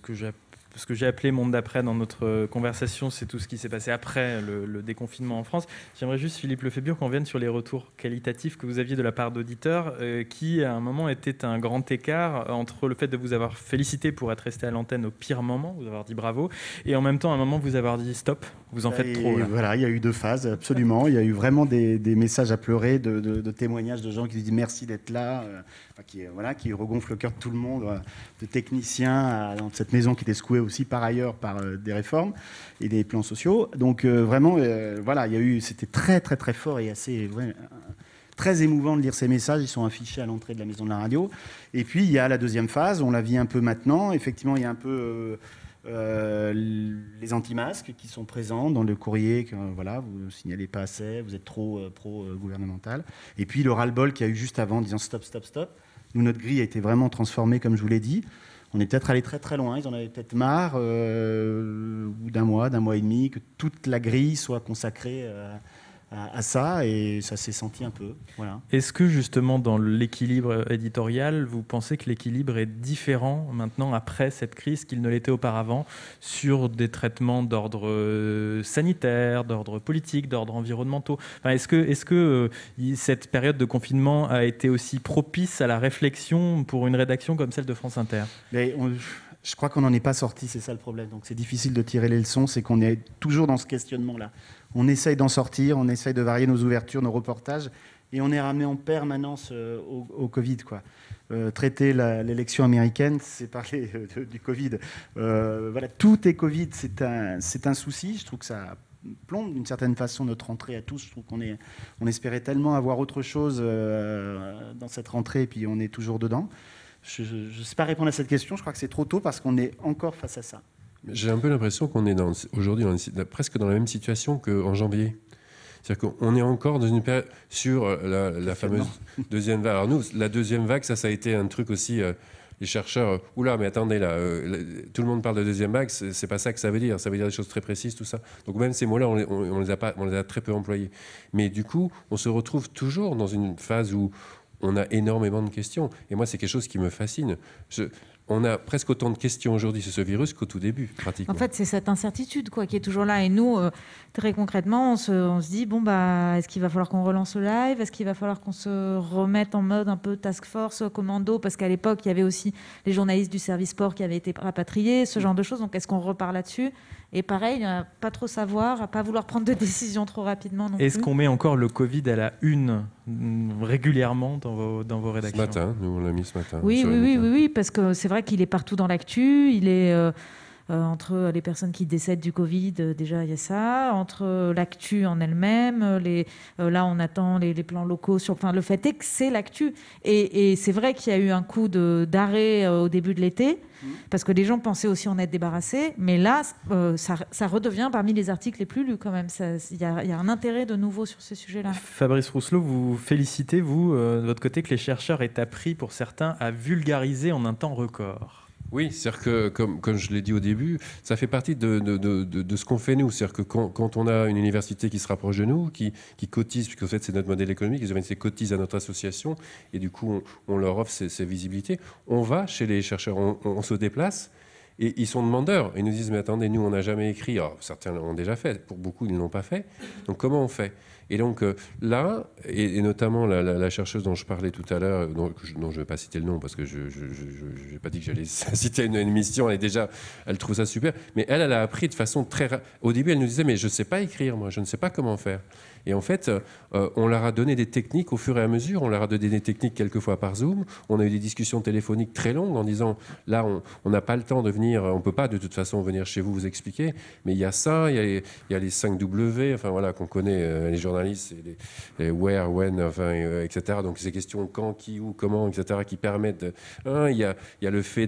ce que j'ai appelé monde d'après dans notre conversation, c'est tout ce qui s'est passé après le déconfinement en France. J'aimerais juste, Philippe Lefébure, qu'on vienne sur les retours qualitatifs que vous aviez de la part d'auditeurs qui, à un moment, étaient un grand écart entre le fait de vous avoir félicité pour être resté à l'antenne au pire moment, vous avoir dit bravo, et en même temps, à un moment, vous avoir dit stop, vous en faites trop. Là.
Voilà, il y a eu 2 phases, absolument. Il y a eu vraiment des messages à pleurer, de témoignages de gens qui disent merci d'être là, qui regonflent le cœur de tout le monde, de techniciens dans cette maison qui était secouée aussi par ailleurs par des réformes et des plans sociaux. Donc vraiment, c'était très très très fort et assez très émouvant de lire ces messages. Ils sont affichés à l'entrée de la maison de la radio. Et puis il y a la deuxième phase, on la vit un peu maintenant. Effectivement, il y a un peu les anti-masques qui sont présents dans le courrier. Vous ne signalez pas assez, vous êtes trop pro-gouvernemental. Et puis le ras-le-bol qu'il y a eu juste avant, disant stop, stop, stop. Nous, notre grille a été vraiment transformée, comme je vous l'ai dit. On est peut-être allé très très loin, ils en avaient peut-être marre, au bout d'un mois et demi, que toute la grille soit consacrée à ça, et ça s'est senti un peu. Voilà.
Est-ce que justement dans l'équilibre éditorial, vous pensez que l'équilibre est différent maintenant après cette crise qu'il ne l'était auparavant sur des traitements d'ordre sanitaire, d'ordre politique, d'ordre environnementaux? Est-ce que cette période de confinement a été aussi propice à la réflexion pour une rédaction comme celle de France Inter?
Je crois qu'on n'en est pas sorti, c'est ça le problème. Donc c'est difficile de tirer les leçons, c'est qu'on est toujours dans ce questionnement-là. On essaye d'en sortir, on essaye de varier nos ouvertures, nos reportages, et on est ramené en permanence au Covid, quoi. Traiter l'élection américaine, c'est parler du Covid. Voilà, tout est Covid, c'est un souci. Je trouve que ça plombe d'une certaine façon notre rentrée à tous. Je trouve qu'on espérait tellement avoir autre chose dans cette rentrée, et puis on est toujours dedans. Je ne sais pas répondre à cette question, je crois que c'est trop tôt parce qu'on est encore face à ça.
J'ai un peu l'impression qu'on est aujourd'hui presque dans la même situation qu'en janvier. C'est-à-dire qu'on est encore dans une période sur la fameuse deuxième vague. Alors nous, la deuxième vague, ça a été un truc aussi, les chercheurs, oula, mais attendez, là, tout le monde parle de deuxième vague, c'est pas ça que ça veut dire des choses très précises, tout ça. Donc même ces mots-là, on les a très peu employés. Mais du coup, on se retrouve toujours dans une phase où on a énormément de questions. Et moi, c'est quelque chose qui me fascine. On a presque autant de questions aujourd'hui sur ce virus qu'au tout début, pratiquement.
En fait, c'est cette incertitude qui est toujours là. Et nous, très concrètement, on se dit, est-ce qu'il va falloir qu'on relance le live ? Est-ce qu'il va falloir qu'on se remette en mode un peu task force, commando ? Parce qu'à l'époque, il y avait aussi les journalistes du service sport qui avaient été rapatriés, ce genre de choses. Donc, est-ce qu'on repart là-dessus ? Et pareil, pas trop savoir, pas vouloir prendre de décisions trop rapidement non plus.
Est-ce qu'on met encore le Covid à la une régulièrement dans vos rédactions ?
Ce matin, nous on l'a mis ce matin.
Oui, parce que c'est vrai qu'il est partout dans l'actu. Il est entre les personnes qui décèdent du Covid, déjà il y a ça. Entre l'actu en elle-même, là on attend les plans locaux. Le fait est que c'est l'actu. Et c'est vrai qu'il y a eu un coup d'arrêt au début de l'été. Parce que les gens pensaient aussi en être débarrassés, mais là, ça redevient parmi les articles les plus lus quand même. Il y a un intérêt de nouveau sur ce sujet-là.
Fabrice Rousselot, vous félicitez, vous, de votre côté, que les chercheurs aient appris, pour certains, à vulgariser en un temps record.
Oui, c'est-à-dire que, comme je l'ai dit au début, ça fait partie de ce qu'on fait nous. C'est-à-dire que quand on a une université qui se rapproche de nous, qui cotise, puisque en fait c'est notre modèle économique, les universités cotisent à notre association, et du coup on leur offre ces visibilités, on va chez les chercheurs, on se déplace, et ils sont demandeurs. Ils nous disent, mais attendez, nous on n'a jamais écrit. Alors, certains l'ont déjà fait, pour beaucoup ils ne l'ont pas fait. Donc comment on fait ? Et donc là, et notamment la chercheuse dont je parlais tout à l'heure, dont je ne vais pas citer le nom parce que je n'ai pas dit que j'allais citer une émission, elle trouve ça super, mais elle a appris de façon très... Au début, elle nous disait, mais je ne sais pas écrire, moi, je ne sais pas comment faire. Et en fait, on leur a donné des techniques au fur et à mesure, on leur a donné des techniques quelquefois par Zoom, on a eu des discussions téléphoniques très longues en disant, là, on n'a pas le temps de venir, on ne peut pas de toute façon venir chez vous expliquer, mais il y a ça, il y a les 5 W, enfin voilà, qu'on connaît, les journalistes, les where, when, etc. Donc ces questions quand, qui, où, comment, etc. qui permettent il y a le fait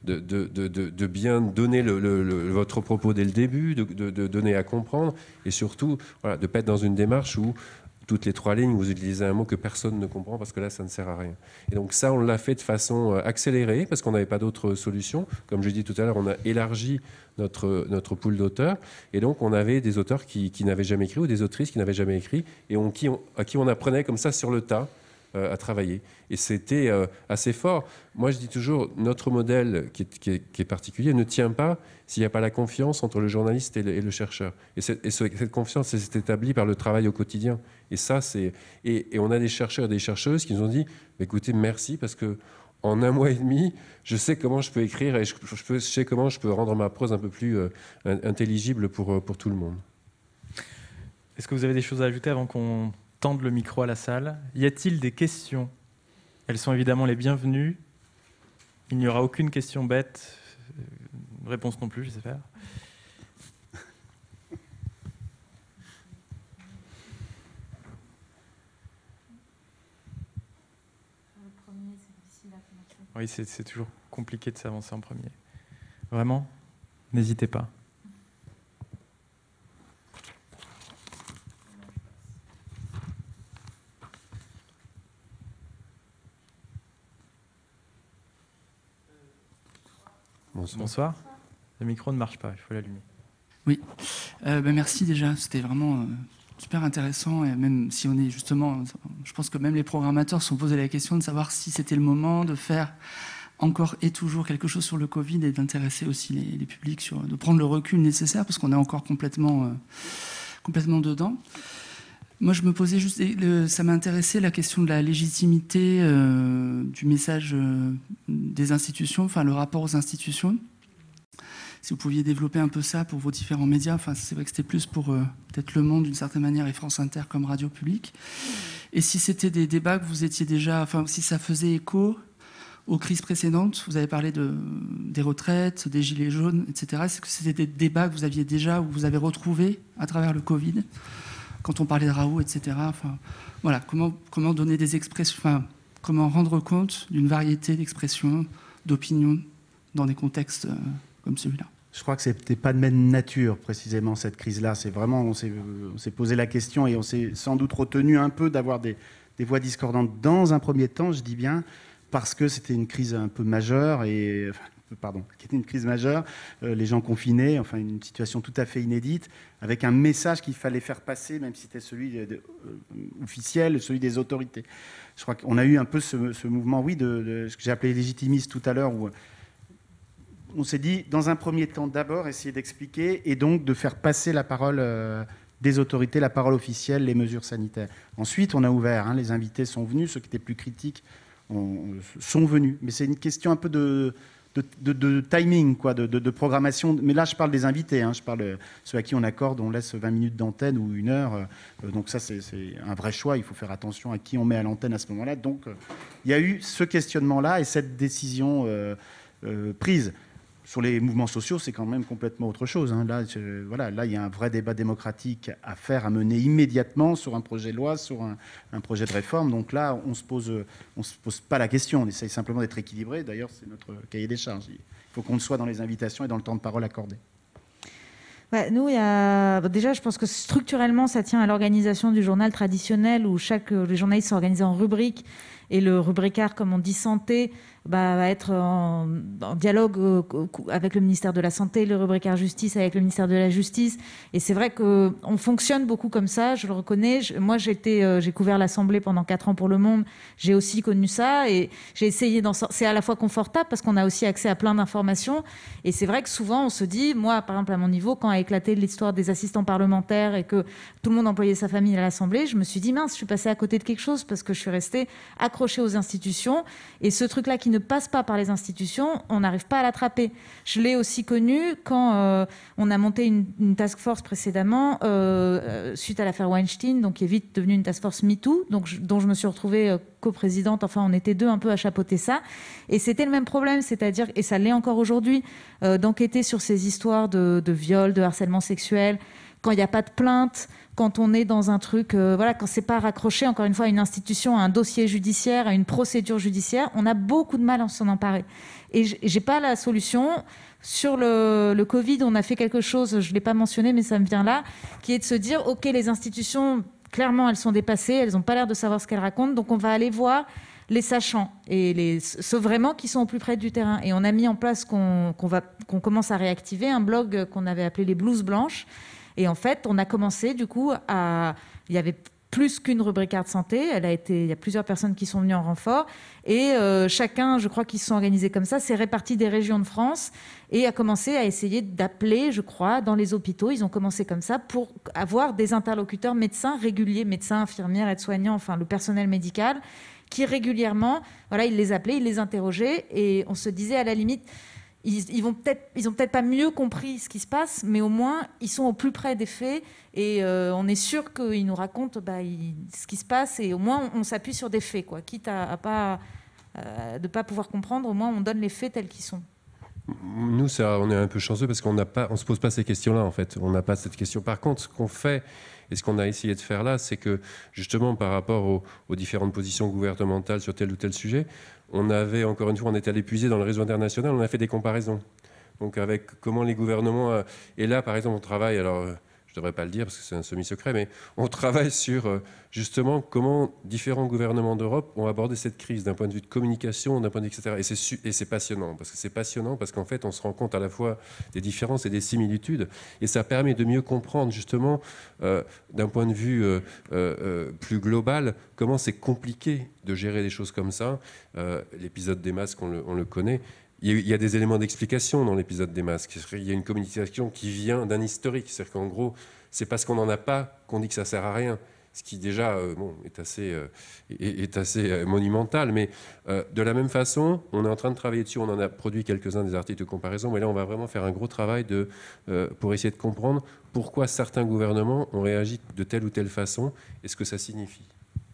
de bien donner votre propos dès le début, de donner à comprendre, et surtout voilà, de ne pas être dans une démarche où toutes les 3 lignes, vous utilisez un mot que personne ne comprend parce que là, ça ne sert à rien. Et donc ça, on l'a fait de façon accélérée parce qu'on n'avait pas d'autre solution. Comme je l'ai dit tout à l'heure, on a élargi notre pool d'auteurs. Et donc, on avait des auteurs qui n'avaient jamais écrit ou des autrices qui n'avaient jamais écrit et à qui on apprenait comme ça sur le tas à travailler. Et c'était assez fort. Moi, je dis toujours, notre modèle qui est particulier ne tient pas s'il n'y a pas la confiance entre le journaliste et le chercheur. Et cette confiance, elle s'est établie par le travail au quotidien. Et ça, et on a des chercheurs et des chercheuses qui nous ont dit, écoutez, merci, parce que en 1 mois et demi, je sais comment je peux écrire et je sais comment je peux rendre ma prose un peu plus intelligible pour tout le monde.
Est-ce que vous avez des choses à ajouter avant qu'on tende le micro à la salle ? Y a-t-il des questions ? Elles sont évidemment les bienvenues. Il n'y aura aucune question bête. Réponse non plus, j'espère. Oui, c'est toujours compliqué de s'avancer en premier. Vraiment, n'hésitez pas. Bonsoir. Le micro ne marche pas, il faut l'allumer.
Oui, merci déjà, c'était vraiment super intéressant. Et même si on est justement, je pense que même les programmateurs se sont posés la question de savoir si c'était le moment de faire encore et toujours quelque chose sur le Covid et d'intéresser aussi les publics, de prendre le recul nécessaire parce qu'on est encore complètement dedans. Moi, je me posais juste, ça m'a intéressé la question de la légitimité du message des institutions, enfin le rapport aux institutions. Si vous pouviez développer un peu ça pour vos différents médias. Enfin, c'est vrai que c'était plus pour peut-être Le Monde d'une certaine manière et France Inter comme radio publique. Et si c'était des débats que vous étiez déjà, enfin, si ça faisait écho aux crises précédentes, vous avez parlé des retraites, des gilets jaunes, etc. Est-ce que c'était des débats que vous aviez déjà ou vous avez retrouvés à travers le Covid, quand on parlait de Raoult, etc. Enfin, voilà, comment donner des expressions, enfin, comment rendre compte d'une variété d'expressions, d'opinions dans des contextes comme celui-là.
Je crois que c'était pas de même nature précisément cette crise-là. C'est vraiment, on s'est posé la question et on s'est sans doute retenu un peu d'avoir des voix discordantes dans un premier temps, je dis bien, parce que c'était une crise un peu majeure qui était une crise majeure, les gens confinés, enfin une situation tout à fait inédite, avec un message qu'il fallait faire passer, même si c'était celui officiel, celui des autorités. Je crois qu'on a eu un peu ce mouvement, oui, de ce que j'ai appelé légitimiste tout à l'heure, où on s'est dit, dans un premier temps, d'abord essayer d'expliquer et donc de faire passer la parole des autorités, la parole officielle, les mesures sanitaires. Ensuite, on a ouvert, les invités sont venus, ceux qui étaient plus critiques sont venus. Mais c'est une question un peu de timing, quoi, de programmation. Mais là, je parle des invités, je parle de ceux à qui on laisse 20 minutes d'antenne ou 1 heure. Donc ça, c'est un vrai choix. Il faut faire attention à qui on met à l'antenne à ce moment-là. Donc, il y a eu ce questionnement-là et cette décision prise. Sur les mouvements sociaux, c'est quand même complètement autre chose. Là, il y a un vrai débat démocratique à faire, à mener immédiatement sur un projet de loi, sur un projet de réforme. Donc là, on se pose pas la question. On essaye simplement d'être équilibré. D'ailleurs, c'est notre cahier des charges. Il faut qu'on le soit dans les invitations et dans le temps de parole accordé.
Ouais, nous, déjà, je pense que structurellement, ça tient à l'organisation du journal traditionnel où les journalistes sont organisés en rubriques et le rubricard, comme on dit, santé, va être en dialogue avec le ministère de la Santé, le rubricard justice avec le ministère de la Justice. Et c'est vrai qu'on fonctionne beaucoup comme ça, je le reconnais. Moi, j'ai couvert l'Assemblée pendant 4 ans pour Le Monde. J'ai aussi connu ça et j'ai essayé c'est à la fois confortable parce qu'on a aussi accès à plein d'informations. Et c'est vrai que souvent, on se dit, moi, par exemple, à mon niveau, quand a éclaté l'histoire des assistants parlementaires et que tout le monde employait sa famille à l'Assemblée, je me suis dit, mince, je suis passée à côté de quelque chose parce que je suis restée accrochée aux institutions. Et ce truc-là qui ne passe pas par les institutions, on n'arrive pas à l'attraper. Je l'ai aussi connu quand on a monté une task force précédemment suite à l'affaire Weinstein, donc qui est vite devenue une task force MeToo, dont je me suis retrouvée coprésidente. Enfin, on était 2 un peu à chapeauter ça. Et c'était le même problème, c'est-à-dire, et ça l'est encore aujourd'hui, d'enquêter sur ces histoires de viol, de harcèlement sexuel, quand il n'y a pas de plainte, quand on est dans un truc, quand c'est pas raccroché, encore une fois, à une institution, à un dossier judiciaire, à une procédure judiciaire, on a beaucoup de mal à s'en emparer. Et j'ai pas la solution. Sur le Covid, on a fait quelque chose, je l'ai pas mentionné, mais ça me vient là, qui est de se dire, ok, les institutions, clairement, elles sont dépassées, elles n'ont pas l'air de savoir ce qu'elles racontent, donc on va aller voir les sachants et ceux vraiment qui sont au plus près du terrain. Et on a mis en place qu'on commence à réactiver un blog qu'on avait appelé les Blouses Blanches. Et en fait, on a commencé du coup il y avait plus qu'une rubricard de santé. Il y a plusieurs personnes qui sont venues en renfort. Et chacun, je crois qu'ils se sont organisés comme ça, s'est réparti des régions de France et a commencé à essayer d'appeler, je crois, dans les hôpitaux. Ils ont commencé comme ça pour avoir des interlocuteurs médecins réguliers, médecins, infirmières, aides-soignants, enfin le personnel médical, qui régulièrement, ils les appelaient, ils les interrogeaient. Et on se disait à la limite... Ils ont peut-être pas mieux compris ce qui se passe, mais au moins ils sont au plus près des faits et on est sûr qu'ils nous racontent ce qui se passe et au moins on s'appuie sur des faits, quoi. Quitte à pas de pas pouvoir comprendre, au moins on donne les faits tels qu'ils sont.
Nous, on est un peu chanceux parce qu'on se pose pas ces questions-là en fait. On n'a pas cette question. Par contre, ce qu'on fait et ce qu'on a essayé de faire là, c'est que justement par rapport aux différentes positions gouvernementales sur tel ou tel sujet, on était allé puiser dans le réseau international, on a fait des comparaisons. Donc avec comment les gouvernements... et là, par exemple, on travaille... Alors, je ne devrais pas le dire parce que c'est un semi-secret, mais on travaille sur justement comment différents gouvernements d'Europe ont abordé cette crise d'un point de vue de communication, d'un point de vue, etc. Et c'est passionnant, parce qu'en fait, on se rend compte à la fois des différences et des similitudes, et ça permet de mieux comprendre justement, d'un point de vue plus global, comment c'est compliqué de gérer des choses comme ça. L'épisode des masques, on le connaît. Il y a des éléments d'explication dans l'épisode des masques. Il y a une communication qui vient d'un historique. C'est-à-dire qu'en gros, c'est parce qu'on n'en a pas qu'on dit que ça ne sert à rien. ce qui déjà est assez monumental. Mais de la même façon, on est en train de travailler dessus. On en a produit quelques-uns des articles de comparaison, mais là, on va vraiment faire un gros travail pour essayer de comprendre pourquoi certains gouvernements ont réagi de telle ou telle façon et ce que ça signifie.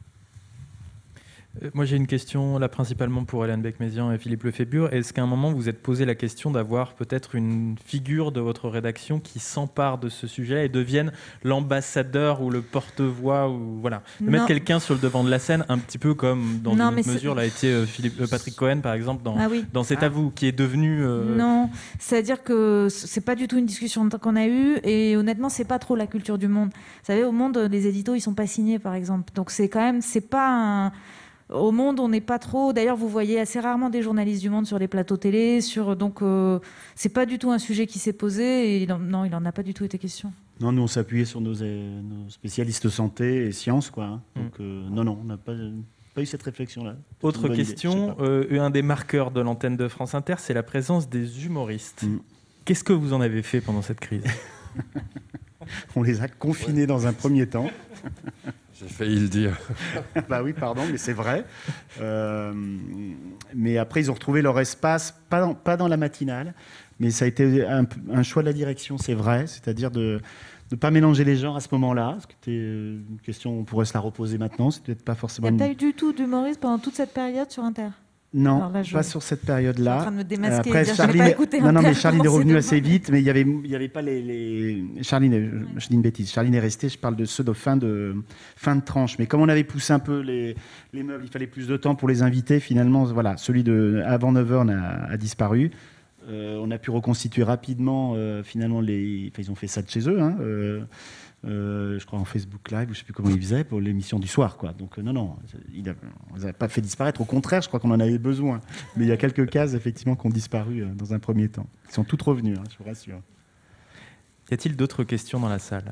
Moi, j'ai une question, là, principalement pour Hélène Becmézian et Philippe Lefébure. Est-ce qu'à un moment, vous vous êtes posé la question d'avoir peut-être une figure de votre rédaction qui s'empare de ce sujet et devienne l'ambassadeur ou le porte-voix, ou voilà, de mettre quelqu'un sur le devant de la scène, un petit peu comme dans une mesure l'a été Patrick Cohen, par exemple, dans C'est à vous, qui est devenu...
Non, c'est-à-dire que c'est pas du tout une discussion qu'on a eue, et honnêtement, c'est pas trop la culture du Monde. Vous savez, au Monde, les éditos, ils sont pas signés, par exemple. Donc c'est quand même, c'est pas un... Au Monde, on n'est pas trop... D'ailleurs, vous voyez assez rarement des journalistes du Monde sur les plateaux télé. Donc, c'est pas du tout un sujet qui s'est posé. Et il en a pas du tout été question.
Non, nous, on s'appuyait sur nos spécialistes santé et sciences, quoi. Hein. Donc, non, on n'a pas eu cette réflexion-là.
Autre question, un des marqueurs de l'antenne de France Inter, c'est la présence des humoristes. Qu'est-ce que vous en avez fait pendant cette crise?
On les a confinés dans un premier temps.
J'ai failli le dire.
Bah oui, pardon, mais c'est vrai. Mais après, ils ont retrouvé leur espace, pas dans la matinale, mais ça a été un choix de la direction, c'est vrai. C'est-à-dire de ne pas mélanger les genres à ce moment-là. Ce qui était une question, on pourrait se la reposer maintenant. C'est peut-être pas forcément...
Il n'y a pas eu du tout d'humoriste pendant toute cette période sur Inter?
Non, là, pas sur cette période-là.
Je suis en train de me démasquer.
Après,
Charline, pas écouté
non, mais Charline est revenue assez vite, mais il y avait pas les... Charline, je dis une bêtise. Charline est restée. Je parle de ceux de fin de tranche. Mais comme on avait poussé un peu les meubles, il fallait plus de temps pour les inviter. Finalement, voilà, celui de avant 9h a disparu. On a pu reconstituer rapidement. Finalement, ils ont fait ça de chez eux. Hein, je crois en Facebook Live, ou je ne sais plus comment ils faisaient pour l'émission du soir, quoi. Donc non, on les a pas fait disparaître. Au contraire, je crois qu'on en avait besoin. Mais il y a quelques cases effectivement qui ont disparu dans un premier temps. Ils sont toutes revenues, hein, je vous rassure.
Y a-t-il d'autres questions dans la salle?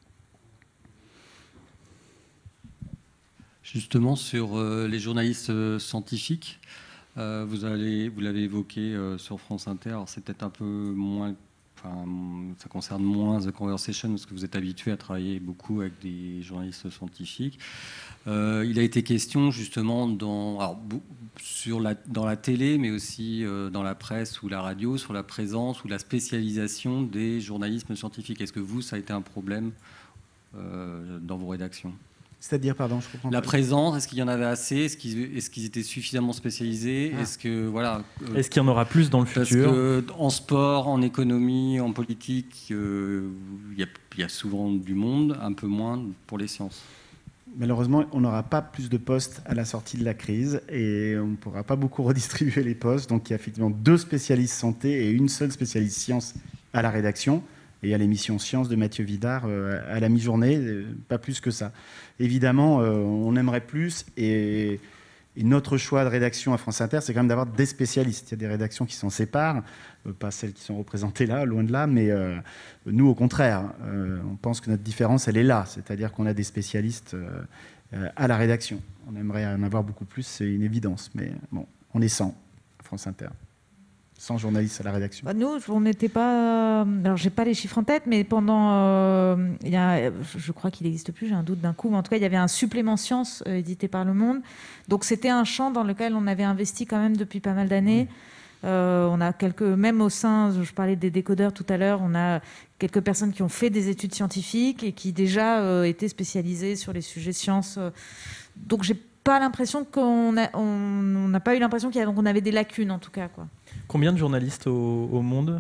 Justement sur les journalistes scientifiques, vous l'avez évoqué sur France Inter. Alors c'est peut-être un peu moins. Ça concerne moins The Conversation parce que vous êtes habitué à travailler beaucoup avec des journalistes scientifiques. Il a été question justement dans la télé, mais aussi dans la presse ou la radio, sur la présence ou la spécialisation des journalistes scientifiques. Est-ce que ça a été un problème dans vos rédactions?
C'est-à-dire, pardon, je comprends.
La présence, est-ce qu'il y en avait assez? Est-ce qu'ils étaient suffisamment spécialisés? Est-ce
qu'il y en aura plus dans le futur?
Parce qu'en sport, en économie, en politique, il y a souvent du monde, un peu moins pour les sciences.
Malheureusement, on n'aura pas plus de postes à la sortie de la crise et on ne pourra pas beaucoup redistribuer les postes. Donc il y a effectivement 2 spécialistes santé et une seule spécialiste sciences à la rédaction. Et à l'émission Sciences de Mathieu Vidard à la mi-journée, pas plus que ça. Évidemment, on aimerait plus, et notre choix de rédaction à France Inter, c'est quand même d'avoir des spécialistes. Il y a des rédactions qui s'en séparent, pas celles qui sont représentées là, loin de là, mais nous, au contraire, on pense que notre différence, elle est là, c'est-à-dire qu'on a des spécialistes à la rédaction. On aimerait en avoir beaucoup plus, c'est une évidence, mais bon, on est 100 à France Inter. 100 journalistes à la rédaction.
Nous, on n'était pas... Alors, j'ai pas les chiffres en tête, mais pendant... je crois qu'il n'existe plus, j'ai un doute d'un coup, mais en tout cas, il y avait un supplément sciences édité par Le Monde. Donc, c'était un champ dans lequel on avait investi quand même depuis pas mal d'années. On a même au sein, je parlais des décodeurs tout à l'heure, on a quelques personnes qui ont fait des études scientifiques et qui déjà étaient spécialisées sur les sujets sciences. Donc, j'ai pas l'impression qu'on n'a pas eu l'impression qu'on avait des lacunes, en tout cas, quoi.
Combien de journalistes au Monde?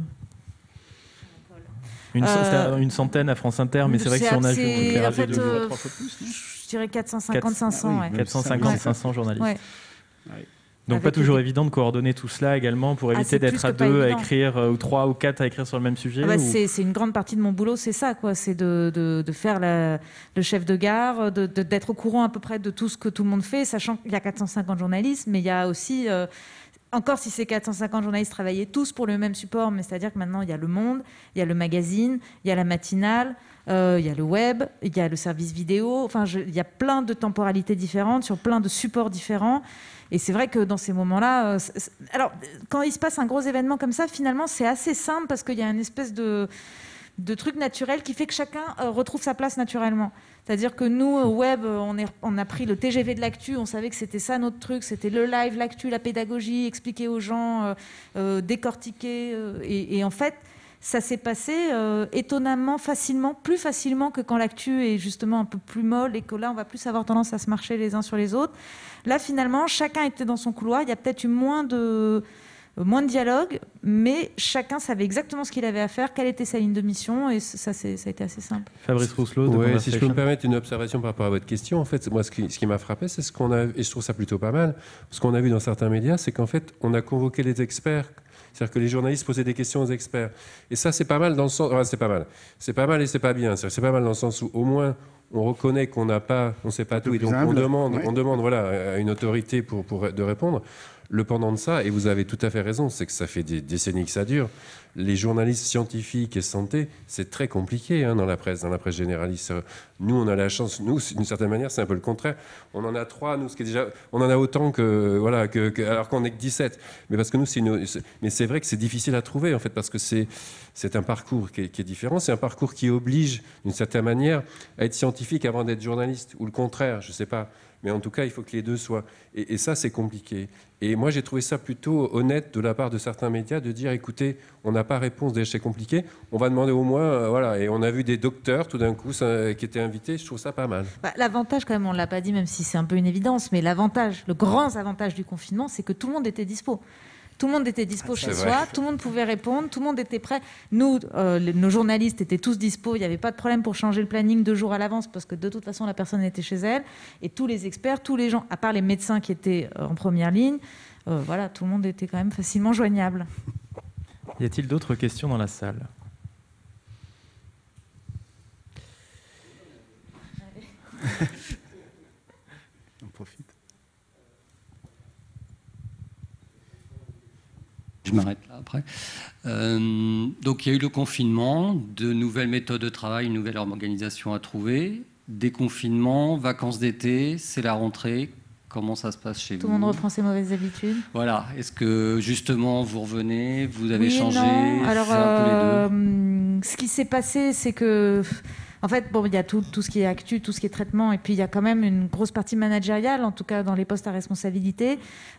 Une centaine à France Inter, mais c'est vrai que si on ajoute les radios de
3 fois plus, je dirais 450-500.
450-500 journalistes.
Ouais.
Donc pas toujours évident de coordonner tout cela également pour éviter d'être à 2 à écrire, ou 3 ou 4 à écrire sur le même sujet.
C'est une grande partie de mon boulot, c'est ça, quoi. C'est de faire le chef de gare, d'être au courant à peu près de tout ce que tout le monde fait, sachant qu'il y a 450 journalistes, mais il y a aussi... Encore si ces 450 journalistes travaillaient tous pour le même support, mais c'est-à-dire que maintenant, il y a Le Monde, il y a le magazine, il y a la matinale, il y a le web, il y a le service vidéo. Enfin, il y a plein de temporalités différentes sur plein de supports différents. Et c'est vrai que dans ces moments-là... Alors, quand il se passe un gros événement comme ça, finalement, c'est assez simple parce qu'il y a une espèce de de trucs naturels qui fait que chacun retrouve sa place naturellement. C'est-à-dire que nous, au web, on a pris le TGV de l'actu, on savait que c'était ça notre truc, c'était le live, l'actu, la pédagogie, expliquer aux gens, décortiquer. Et en fait, ça s'est passé étonnamment facilement, plus facilement que quand l'actu est justement un peu plus molle et que là, on va plus avoir tendance à se marcher les uns sur les autres. Là, finalement, chacun était dans son couloir. Il y a peut-être eu moins de dialogue, mais chacun savait exactement ce qu'il avait à faire, quelle était sa ligne de mission, et ça a été assez simple.
Fabrice Rousselot,
si je peux me permettre une observation par rapport à votre question, en fait, moi, ce qui m'a frappé, c'est ce qu'on a, et je trouve ça plutôt pas mal, ce qu'on a vu dans certains médias, c'est qu'en fait, on a convoqué les experts. C'est-à-dire que les journalistes posaient des questions aux experts. Et ça, c'est pas mal dans le sens... Enfin, c'est pas mal. C'est pas mal et c'est pas bien. C'est pas mal dans le sens où, au moins, on reconnaît qu'on n'a pas... On ne sait pas tout. Et donc, on demande voilà, à une autorité de répondre. Le pendant de ça, et vous avez tout à fait raison, c'est que ça fait des décennies que ça dure. Les journalistes scientifiques et santé, c'est très compliqué dans la presse généraliste. Nous, on a la chance, nous, d'une certaine manière, c'est un peu le contraire. On en a 3, nous, ce qui est déjà, on en a autant alors qu'on n'est que 17. Mais parce que nous, mais c'est vrai que c'est difficile à trouver, en fait, parce que c'est un parcours qui est différent. C'est un parcours qui oblige, d'une certaine manière, à être scientifique avant d'être journaliste, ou le contraire, je ne sais pas. Mais en tout cas, il faut que les deux soient. Et ça, c'est compliqué. Et moi, j'ai trouvé ça plutôt honnête de la part de certains médias de dire, écoutez, on n'a pas réponse, déjà c'est compliqué, on va demander au moins, voilà. Et on a vu des docteurs, tout d'un coup, qui étaient invités, je trouve ça pas mal.
L'avantage, quand même, on ne l'a pas dit, même si c'est un peu une évidence, mais le grand avantage du confinement, c'est que tout le monde était dispo. Tout le monde était dispo chez soi, tout le monde pouvait répondre, tout le monde était prêt. Nous, nos journalistes étaient tous dispo, il n'y avait pas de problème pour changer le planning 2 jours à l'avance parce que de toute façon, la personne était chez elle. Et tous les experts, tous les gens, à part les médecins qui étaient en première ligne, voilà, tout le monde était quand même facilement joignable.
Y a-t-il d'autres questions dans la salle ?
On profite.
Je m'arrête là après. Donc il y a eu le confinement, de nouvelles méthodes de travail, une nouvelle organisation à trouver, déconfinement, vacances d'été, c'est la rentrée. Comment ça se passe chez vous ?
Tout le monde reprend ses mauvaises habitudes.
Voilà. Est-ce que justement vous revenez, vous avez changé ?
Non. Alors,
c'est un peu les deux.
Ce qui s'est passé, c'est que... En fait, il y a tout ce qui est actu, tout ce qui est traitement, et puis il y a quand même une grosse partie managériale, en tout cas dans les postes à responsabilité,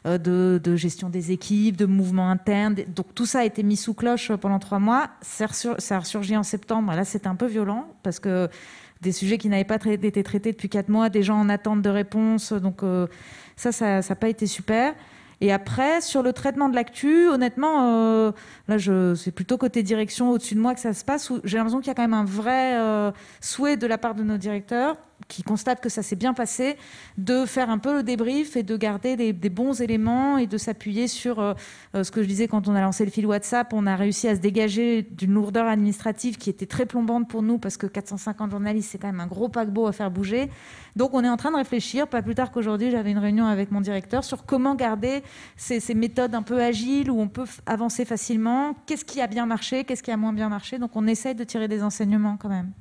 de gestion des équipes, de mouvements internes. Donc tout ça a été mis sous cloche pendant 3 mois. Ça a ressurgi en septembre. Là, c'était un peu violent, parce que des sujets qui n'avaient pas été traités depuis 4 mois, des gens en attente de réponse. Donc ça n'a pas été super. Et après, sur le traitement de l'actu, honnêtement, là, c'est plutôt côté direction, au-dessus de moi que ça se passe, où j'ai l'impression qu'il y a quand même un vrai souhait de la part de nos directeurs, qui constatent que ça s'est bien passé, de faire un peu le débrief et de garder des bons éléments et de s'appuyer sur ce que je disais quand on a lancé le fil WhatsApp. On a réussi à se dégager d'une lourdeur administrative qui était très plombante pour nous, parce que 450 journalistes, c'est quand même un gros paquebot à faire bouger. Donc on est en train de réfléchir, pas plus tard qu'aujourd'hui, j'avais une réunion avec mon directeur sur comment garder ces méthodes un peu agiles où on peut avancer facilement. Qu'est-ce qui a bien marché, qu'est-ce qui a moins bien marché. Donc on essaye de tirer des enseignements quand même.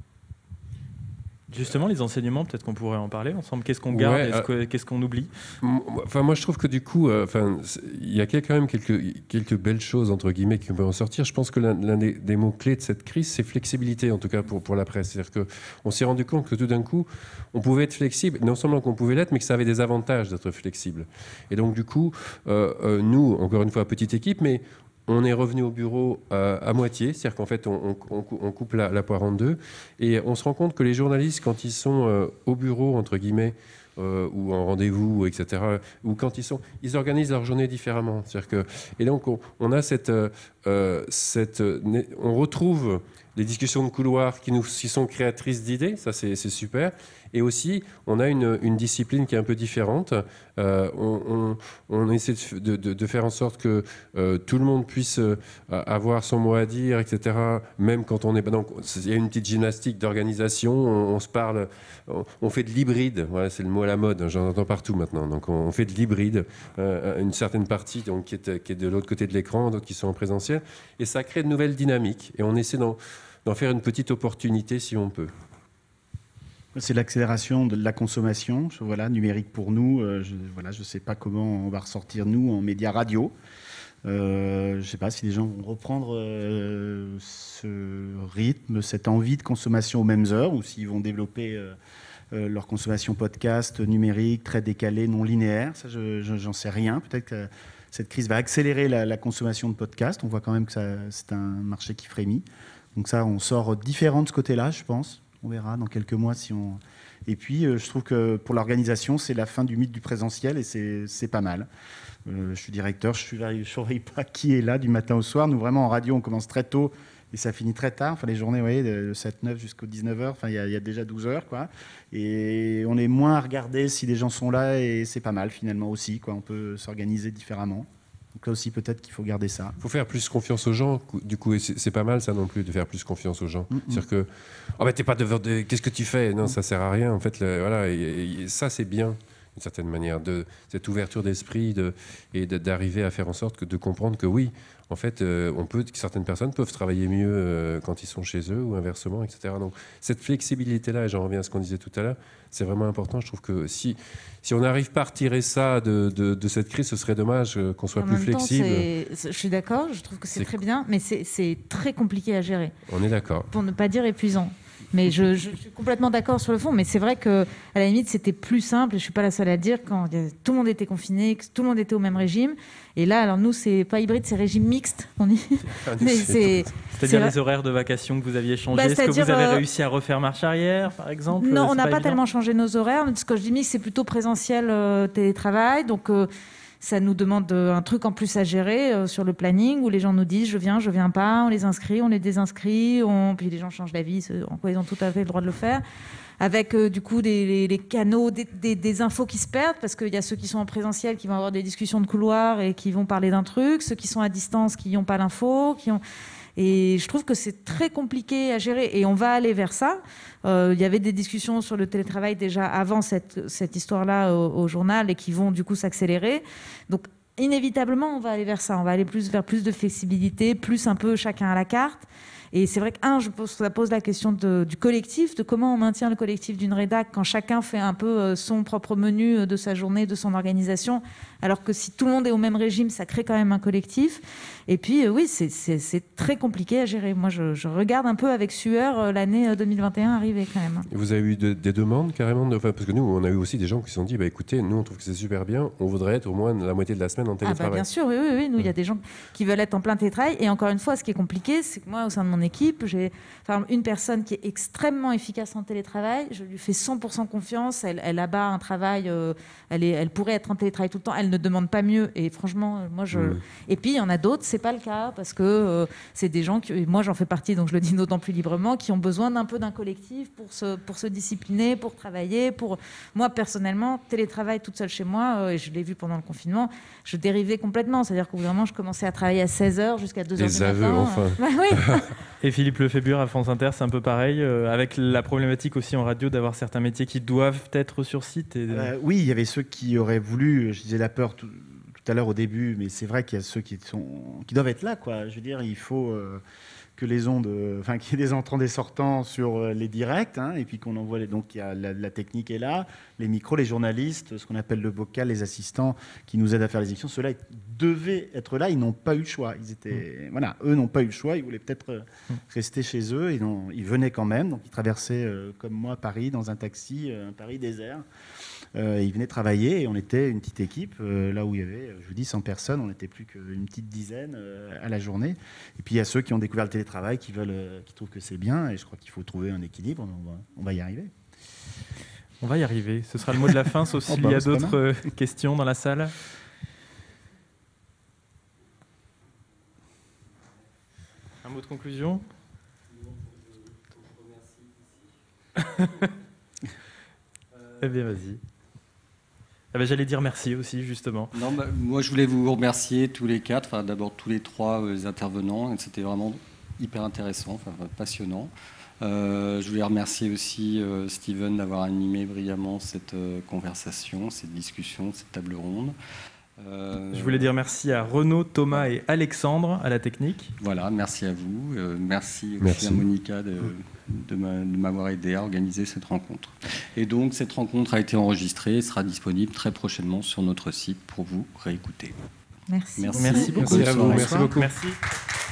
Justement, les enseignements, peut-être qu'on pourrait en parler ensemble. Qu'est-ce qu'on garde, qu'est-ce qu'on oublie ?
Enfin, moi, je trouve que du coup, il y a quand même quelques belles choses, entre guillemets, qui peuvent en sortir. Je pense que l'un des mots-clés de cette crise, c'est flexibilité, en tout cas pour la presse. C'est-à-dire qu'on s'est rendu compte que tout d'un coup, on pouvait être flexible, non seulement qu'on pouvait l'être, mais que ça avait des avantages d'être flexible. Et donc, du coup, nous, encore une fois, petite équipe, mais on est revenu au bureau à moitié, c'est-à-dire qu'en fait, on coupe la poire en deux, et on se rend compte que les journalistes, quand ils sont au bureau, entre guillemets, ou en rendez-vous, etc., ou quand ils organisent leur journée différemment. C'est-à-dire que, et donc, on a on retrouve les discussions de couloir qui sont créatrices d'idées, ça c'est super. Et aussi, on a une discipline qui est un peu différente. On essaie de faire en sorte que tout le monde puisse avoir son mot à dire, etc. Même quand on est... Donc, il y a une petite gymnastique d'organisation, on se parle, on fait de l'hybride. Voilà, c'est le mot à la mode, j'en entends partout maintenant. Donc, on fait de l'hybride, une certaine partie donc, qui est de l'autre côté de l'écran, d'autres qui sont en présentiel. Et ça crée de nouvelles dynamiques. Et on essaie d'en faire une petite opportunité si on peut.
C'est l'accélération de la consommation, numérique pour nous. Je ne sais pas comment on va ressortir, nous, en médias radio. Je ne sais pas si les gens vont reprendre ce rythme, cette envie de consommation aux mêmes heures, ou s'ils vont développer leur consommation podcast, numérique, très décalée, non linéaire. Ça, j'en sais rien. Peut-être que cette crise va accélérer la consommation de podcasts. On voit quand même que c'est un marché qui frémit. Donc ça, on sort différent de ce côté-là, je pense. On verra dans quelques mois si on... Et puis, je trouve que pour l'organisation, c'est la fin du mythe du présentiel et c'est pas mal. Je suis directeur, je ne surveille pas qui est là du matin au soir. Nous, vraiment, en radio, on commence très tôt et ça finit très tard. Enfin, les journées, vous voyez, de 7-9 jusqu'au 19h, enfin, il y a déjà 12 heures, quoi. Et on est moins à regarder si les gens sont là et c'est pas mal, finalement, aussi, quoi. On peut s'organiser différemment. Donc là aussi, peut-être qu'il faut garder ça.
Il faut faire plus confiance aux gens, du coup, et c'est pas mal ça non plus de faire plus confiance aux gens. C'est-à-dire que, oh, t'es pas qu'est-ce que tu fais? Non, ça sert à rien. En fait, voilà, et ça c'est bien d'une certaine manière, cette ouverture d'esprit et d'arriver à faire en sorte de comprendre que oui, en fait, certaines personnes peuvent travailler mieux quand ils sont chez eux ou inversement, etc. Donc cette flexibilité-là, et j'en reviens à ce qu'on disait tout à l'heure, c'est vraiment important. Je trouve que si on n'arrive pas à retirer ça de cette crise, ce serait dommage qu'on soit plus flexible.
Je suis d'accord, je trouve que c'est très bien, mais c'est très compliqué à gérer.
On est d'accord.
Pour ne pas dire épuisant. Mais je suis complètement d'accord sur le fond. Mais c'est vrai qu'à la limite, c'était plus simple. Je ne suis pas la seule à le dire quand tout le monde était confiné, que tout le monde était au même régime. Et là, alors nous, c'est pas hybride, c'est régime mixte.
C'est-à-dire les horaires de vacation que vous aviez changés. Est-ce que vous avez réussi à refaire marche arrière, par exemple?
Non, on n'a pas tellement changé nos horaires. Ce que je dis mixte, c'est plutôt présentiel, télétravail. Donc ça nous demande un truc en plus à gérer sur le planning où les gens nous disent je viens pas, on les inscrit, on les désinscrit, puis les gens changent d'avis, en quoi ils ont tout à fait le droit de le faire. Avec du coup les canaux, des infos qui se perdent parce qu'il y a ceux qui sont en présentiel qui vont avoir des discussions de couloir et qui vont parler d'un truc, ceux qui sont à distance qui n'ont pas l'info, Et je trouve que c'est très compliqué à gérer et on va aller vers ça. Il y avait des discussions sur le télétravail déjà avant cette histoire-là au journal et qui vont du coup s'accélérer. Donc inévitablement, on va aller vers ça. On va aller vers plus de flexibilité, plus un peu chacun à la carte. Et c'est vrai que, ça pose la question du collectif, de comment on maintient le collectif d'une rédac quand chacun fait un peu son propre menu de sa journée, de son organisation, alors que si tout le monde est au même régime, ça crée quand même un collectif. Et puis, oui, c'est très compliqué à gérer. Moi, je regarde un peu avec sueur l'année 2021 arriver quand même.
Et vous avez eu des demandes carrément parce que nous, on a eu aussi des gens qui se sont dit, écoutez, nous, on trouve que c'est super bien, on voudrait être au moins la moitié de la semaine en télétravail.
Bien sûr, oui. Nous, il y a des gens qui veulent être en plein télétravail. Et encore une fois, ce qui est compliqué, c'est que moi, au sein de mon équipe, j'ai une personne qui est extrêmement efficace en télétravail. Je lui fais 100% confiance. Elle abat un travail. Elle pourrait être en télétravail tout le temps. Elle ne demande pas mieux. Et franchement, moi, Et puis, il y en a d'autres, c'est pas le cas parce que c'est des gens moi, j'en fais partie, donc je le dis d'autant plus librement, qui ont besoin d'un collectif pour se discipliner, pour travailler. Moi, personnellement, télétravail toute seule chez moi, et je l'ai vu pendant le confinement, je dérivais complètement. C'est-à-dire qu'au bout d'un moment, je commençais à travailler à 16h jusqu'à 2h du matin.
Les aveux, enfin.
Oui.
Et Philippe Lefébure à France Inter, c'est un peu pareil, avec la problématique aussi en radio d'avoir certains métiers qui doivent être sur site.
Oui, il y avait ceux qui auraient voulu, je disais la peur tout à l'heure au début, mais c'est vrai qu'il y a ceux qui doivent être là, quoi. Je veux dire, il faut que les ondes, qu'il y ait des entrants, des sortants sur les directs, et puis qu'on envoie donc il y a la technique est là, les micros, les journalistes, ce qu'on appelle le bocal, les assistants qui nous aident à faire les émissions. Ceux-là devaient être là, ils n'ont pas eu le choix. Eux n'ont pas eu le choix, ils voulaient peut-être rester chez eux, ils venaient quand même, donc ils traversaient comme moi Paris dans un taxi, un Paris désert. Ils venaient travailler et on était une petite équipe, là où il y avait, je vous dis, 100 personnes, on n'était plus qu'une petite dizaine à la journée. Et puis il y a ceux qui ont découvert le télétravail, qui trouvent que c'est bien, et je crois qu'il faut trouver un équilibre, on va y arriver.
On va y arriver, ce sera le mot de la fin, sauf s'il y a d'autres questions dans la salle. Un mot de conclusion? Eh bien, vas-y. J'allais dire merci aussi, justement.
Non, moi, je voulais vous remercier tous les quatre, d'abord tous les trois intervenants. C'était vraiment hyper intéressant, passionnant. Je voulais remercier aussi Steven d'avoir animé brillamment cette conversation, cette discussion, cette table ronde.
Je voulais dire merci à Renaud, Thomas et Alexandre à la technique.
Voilà, merci à vous. Merci aussi à Monica de m'avoir aidé à organiser cette rencontre. Et donc, cette rencontre a été enregistrée et sera disponible très prochainement sur notre site pour vous réécouter.
Merci.
Merci.
Merci beaucoup.
Merci à vous. Merci beaucoup.
Merci.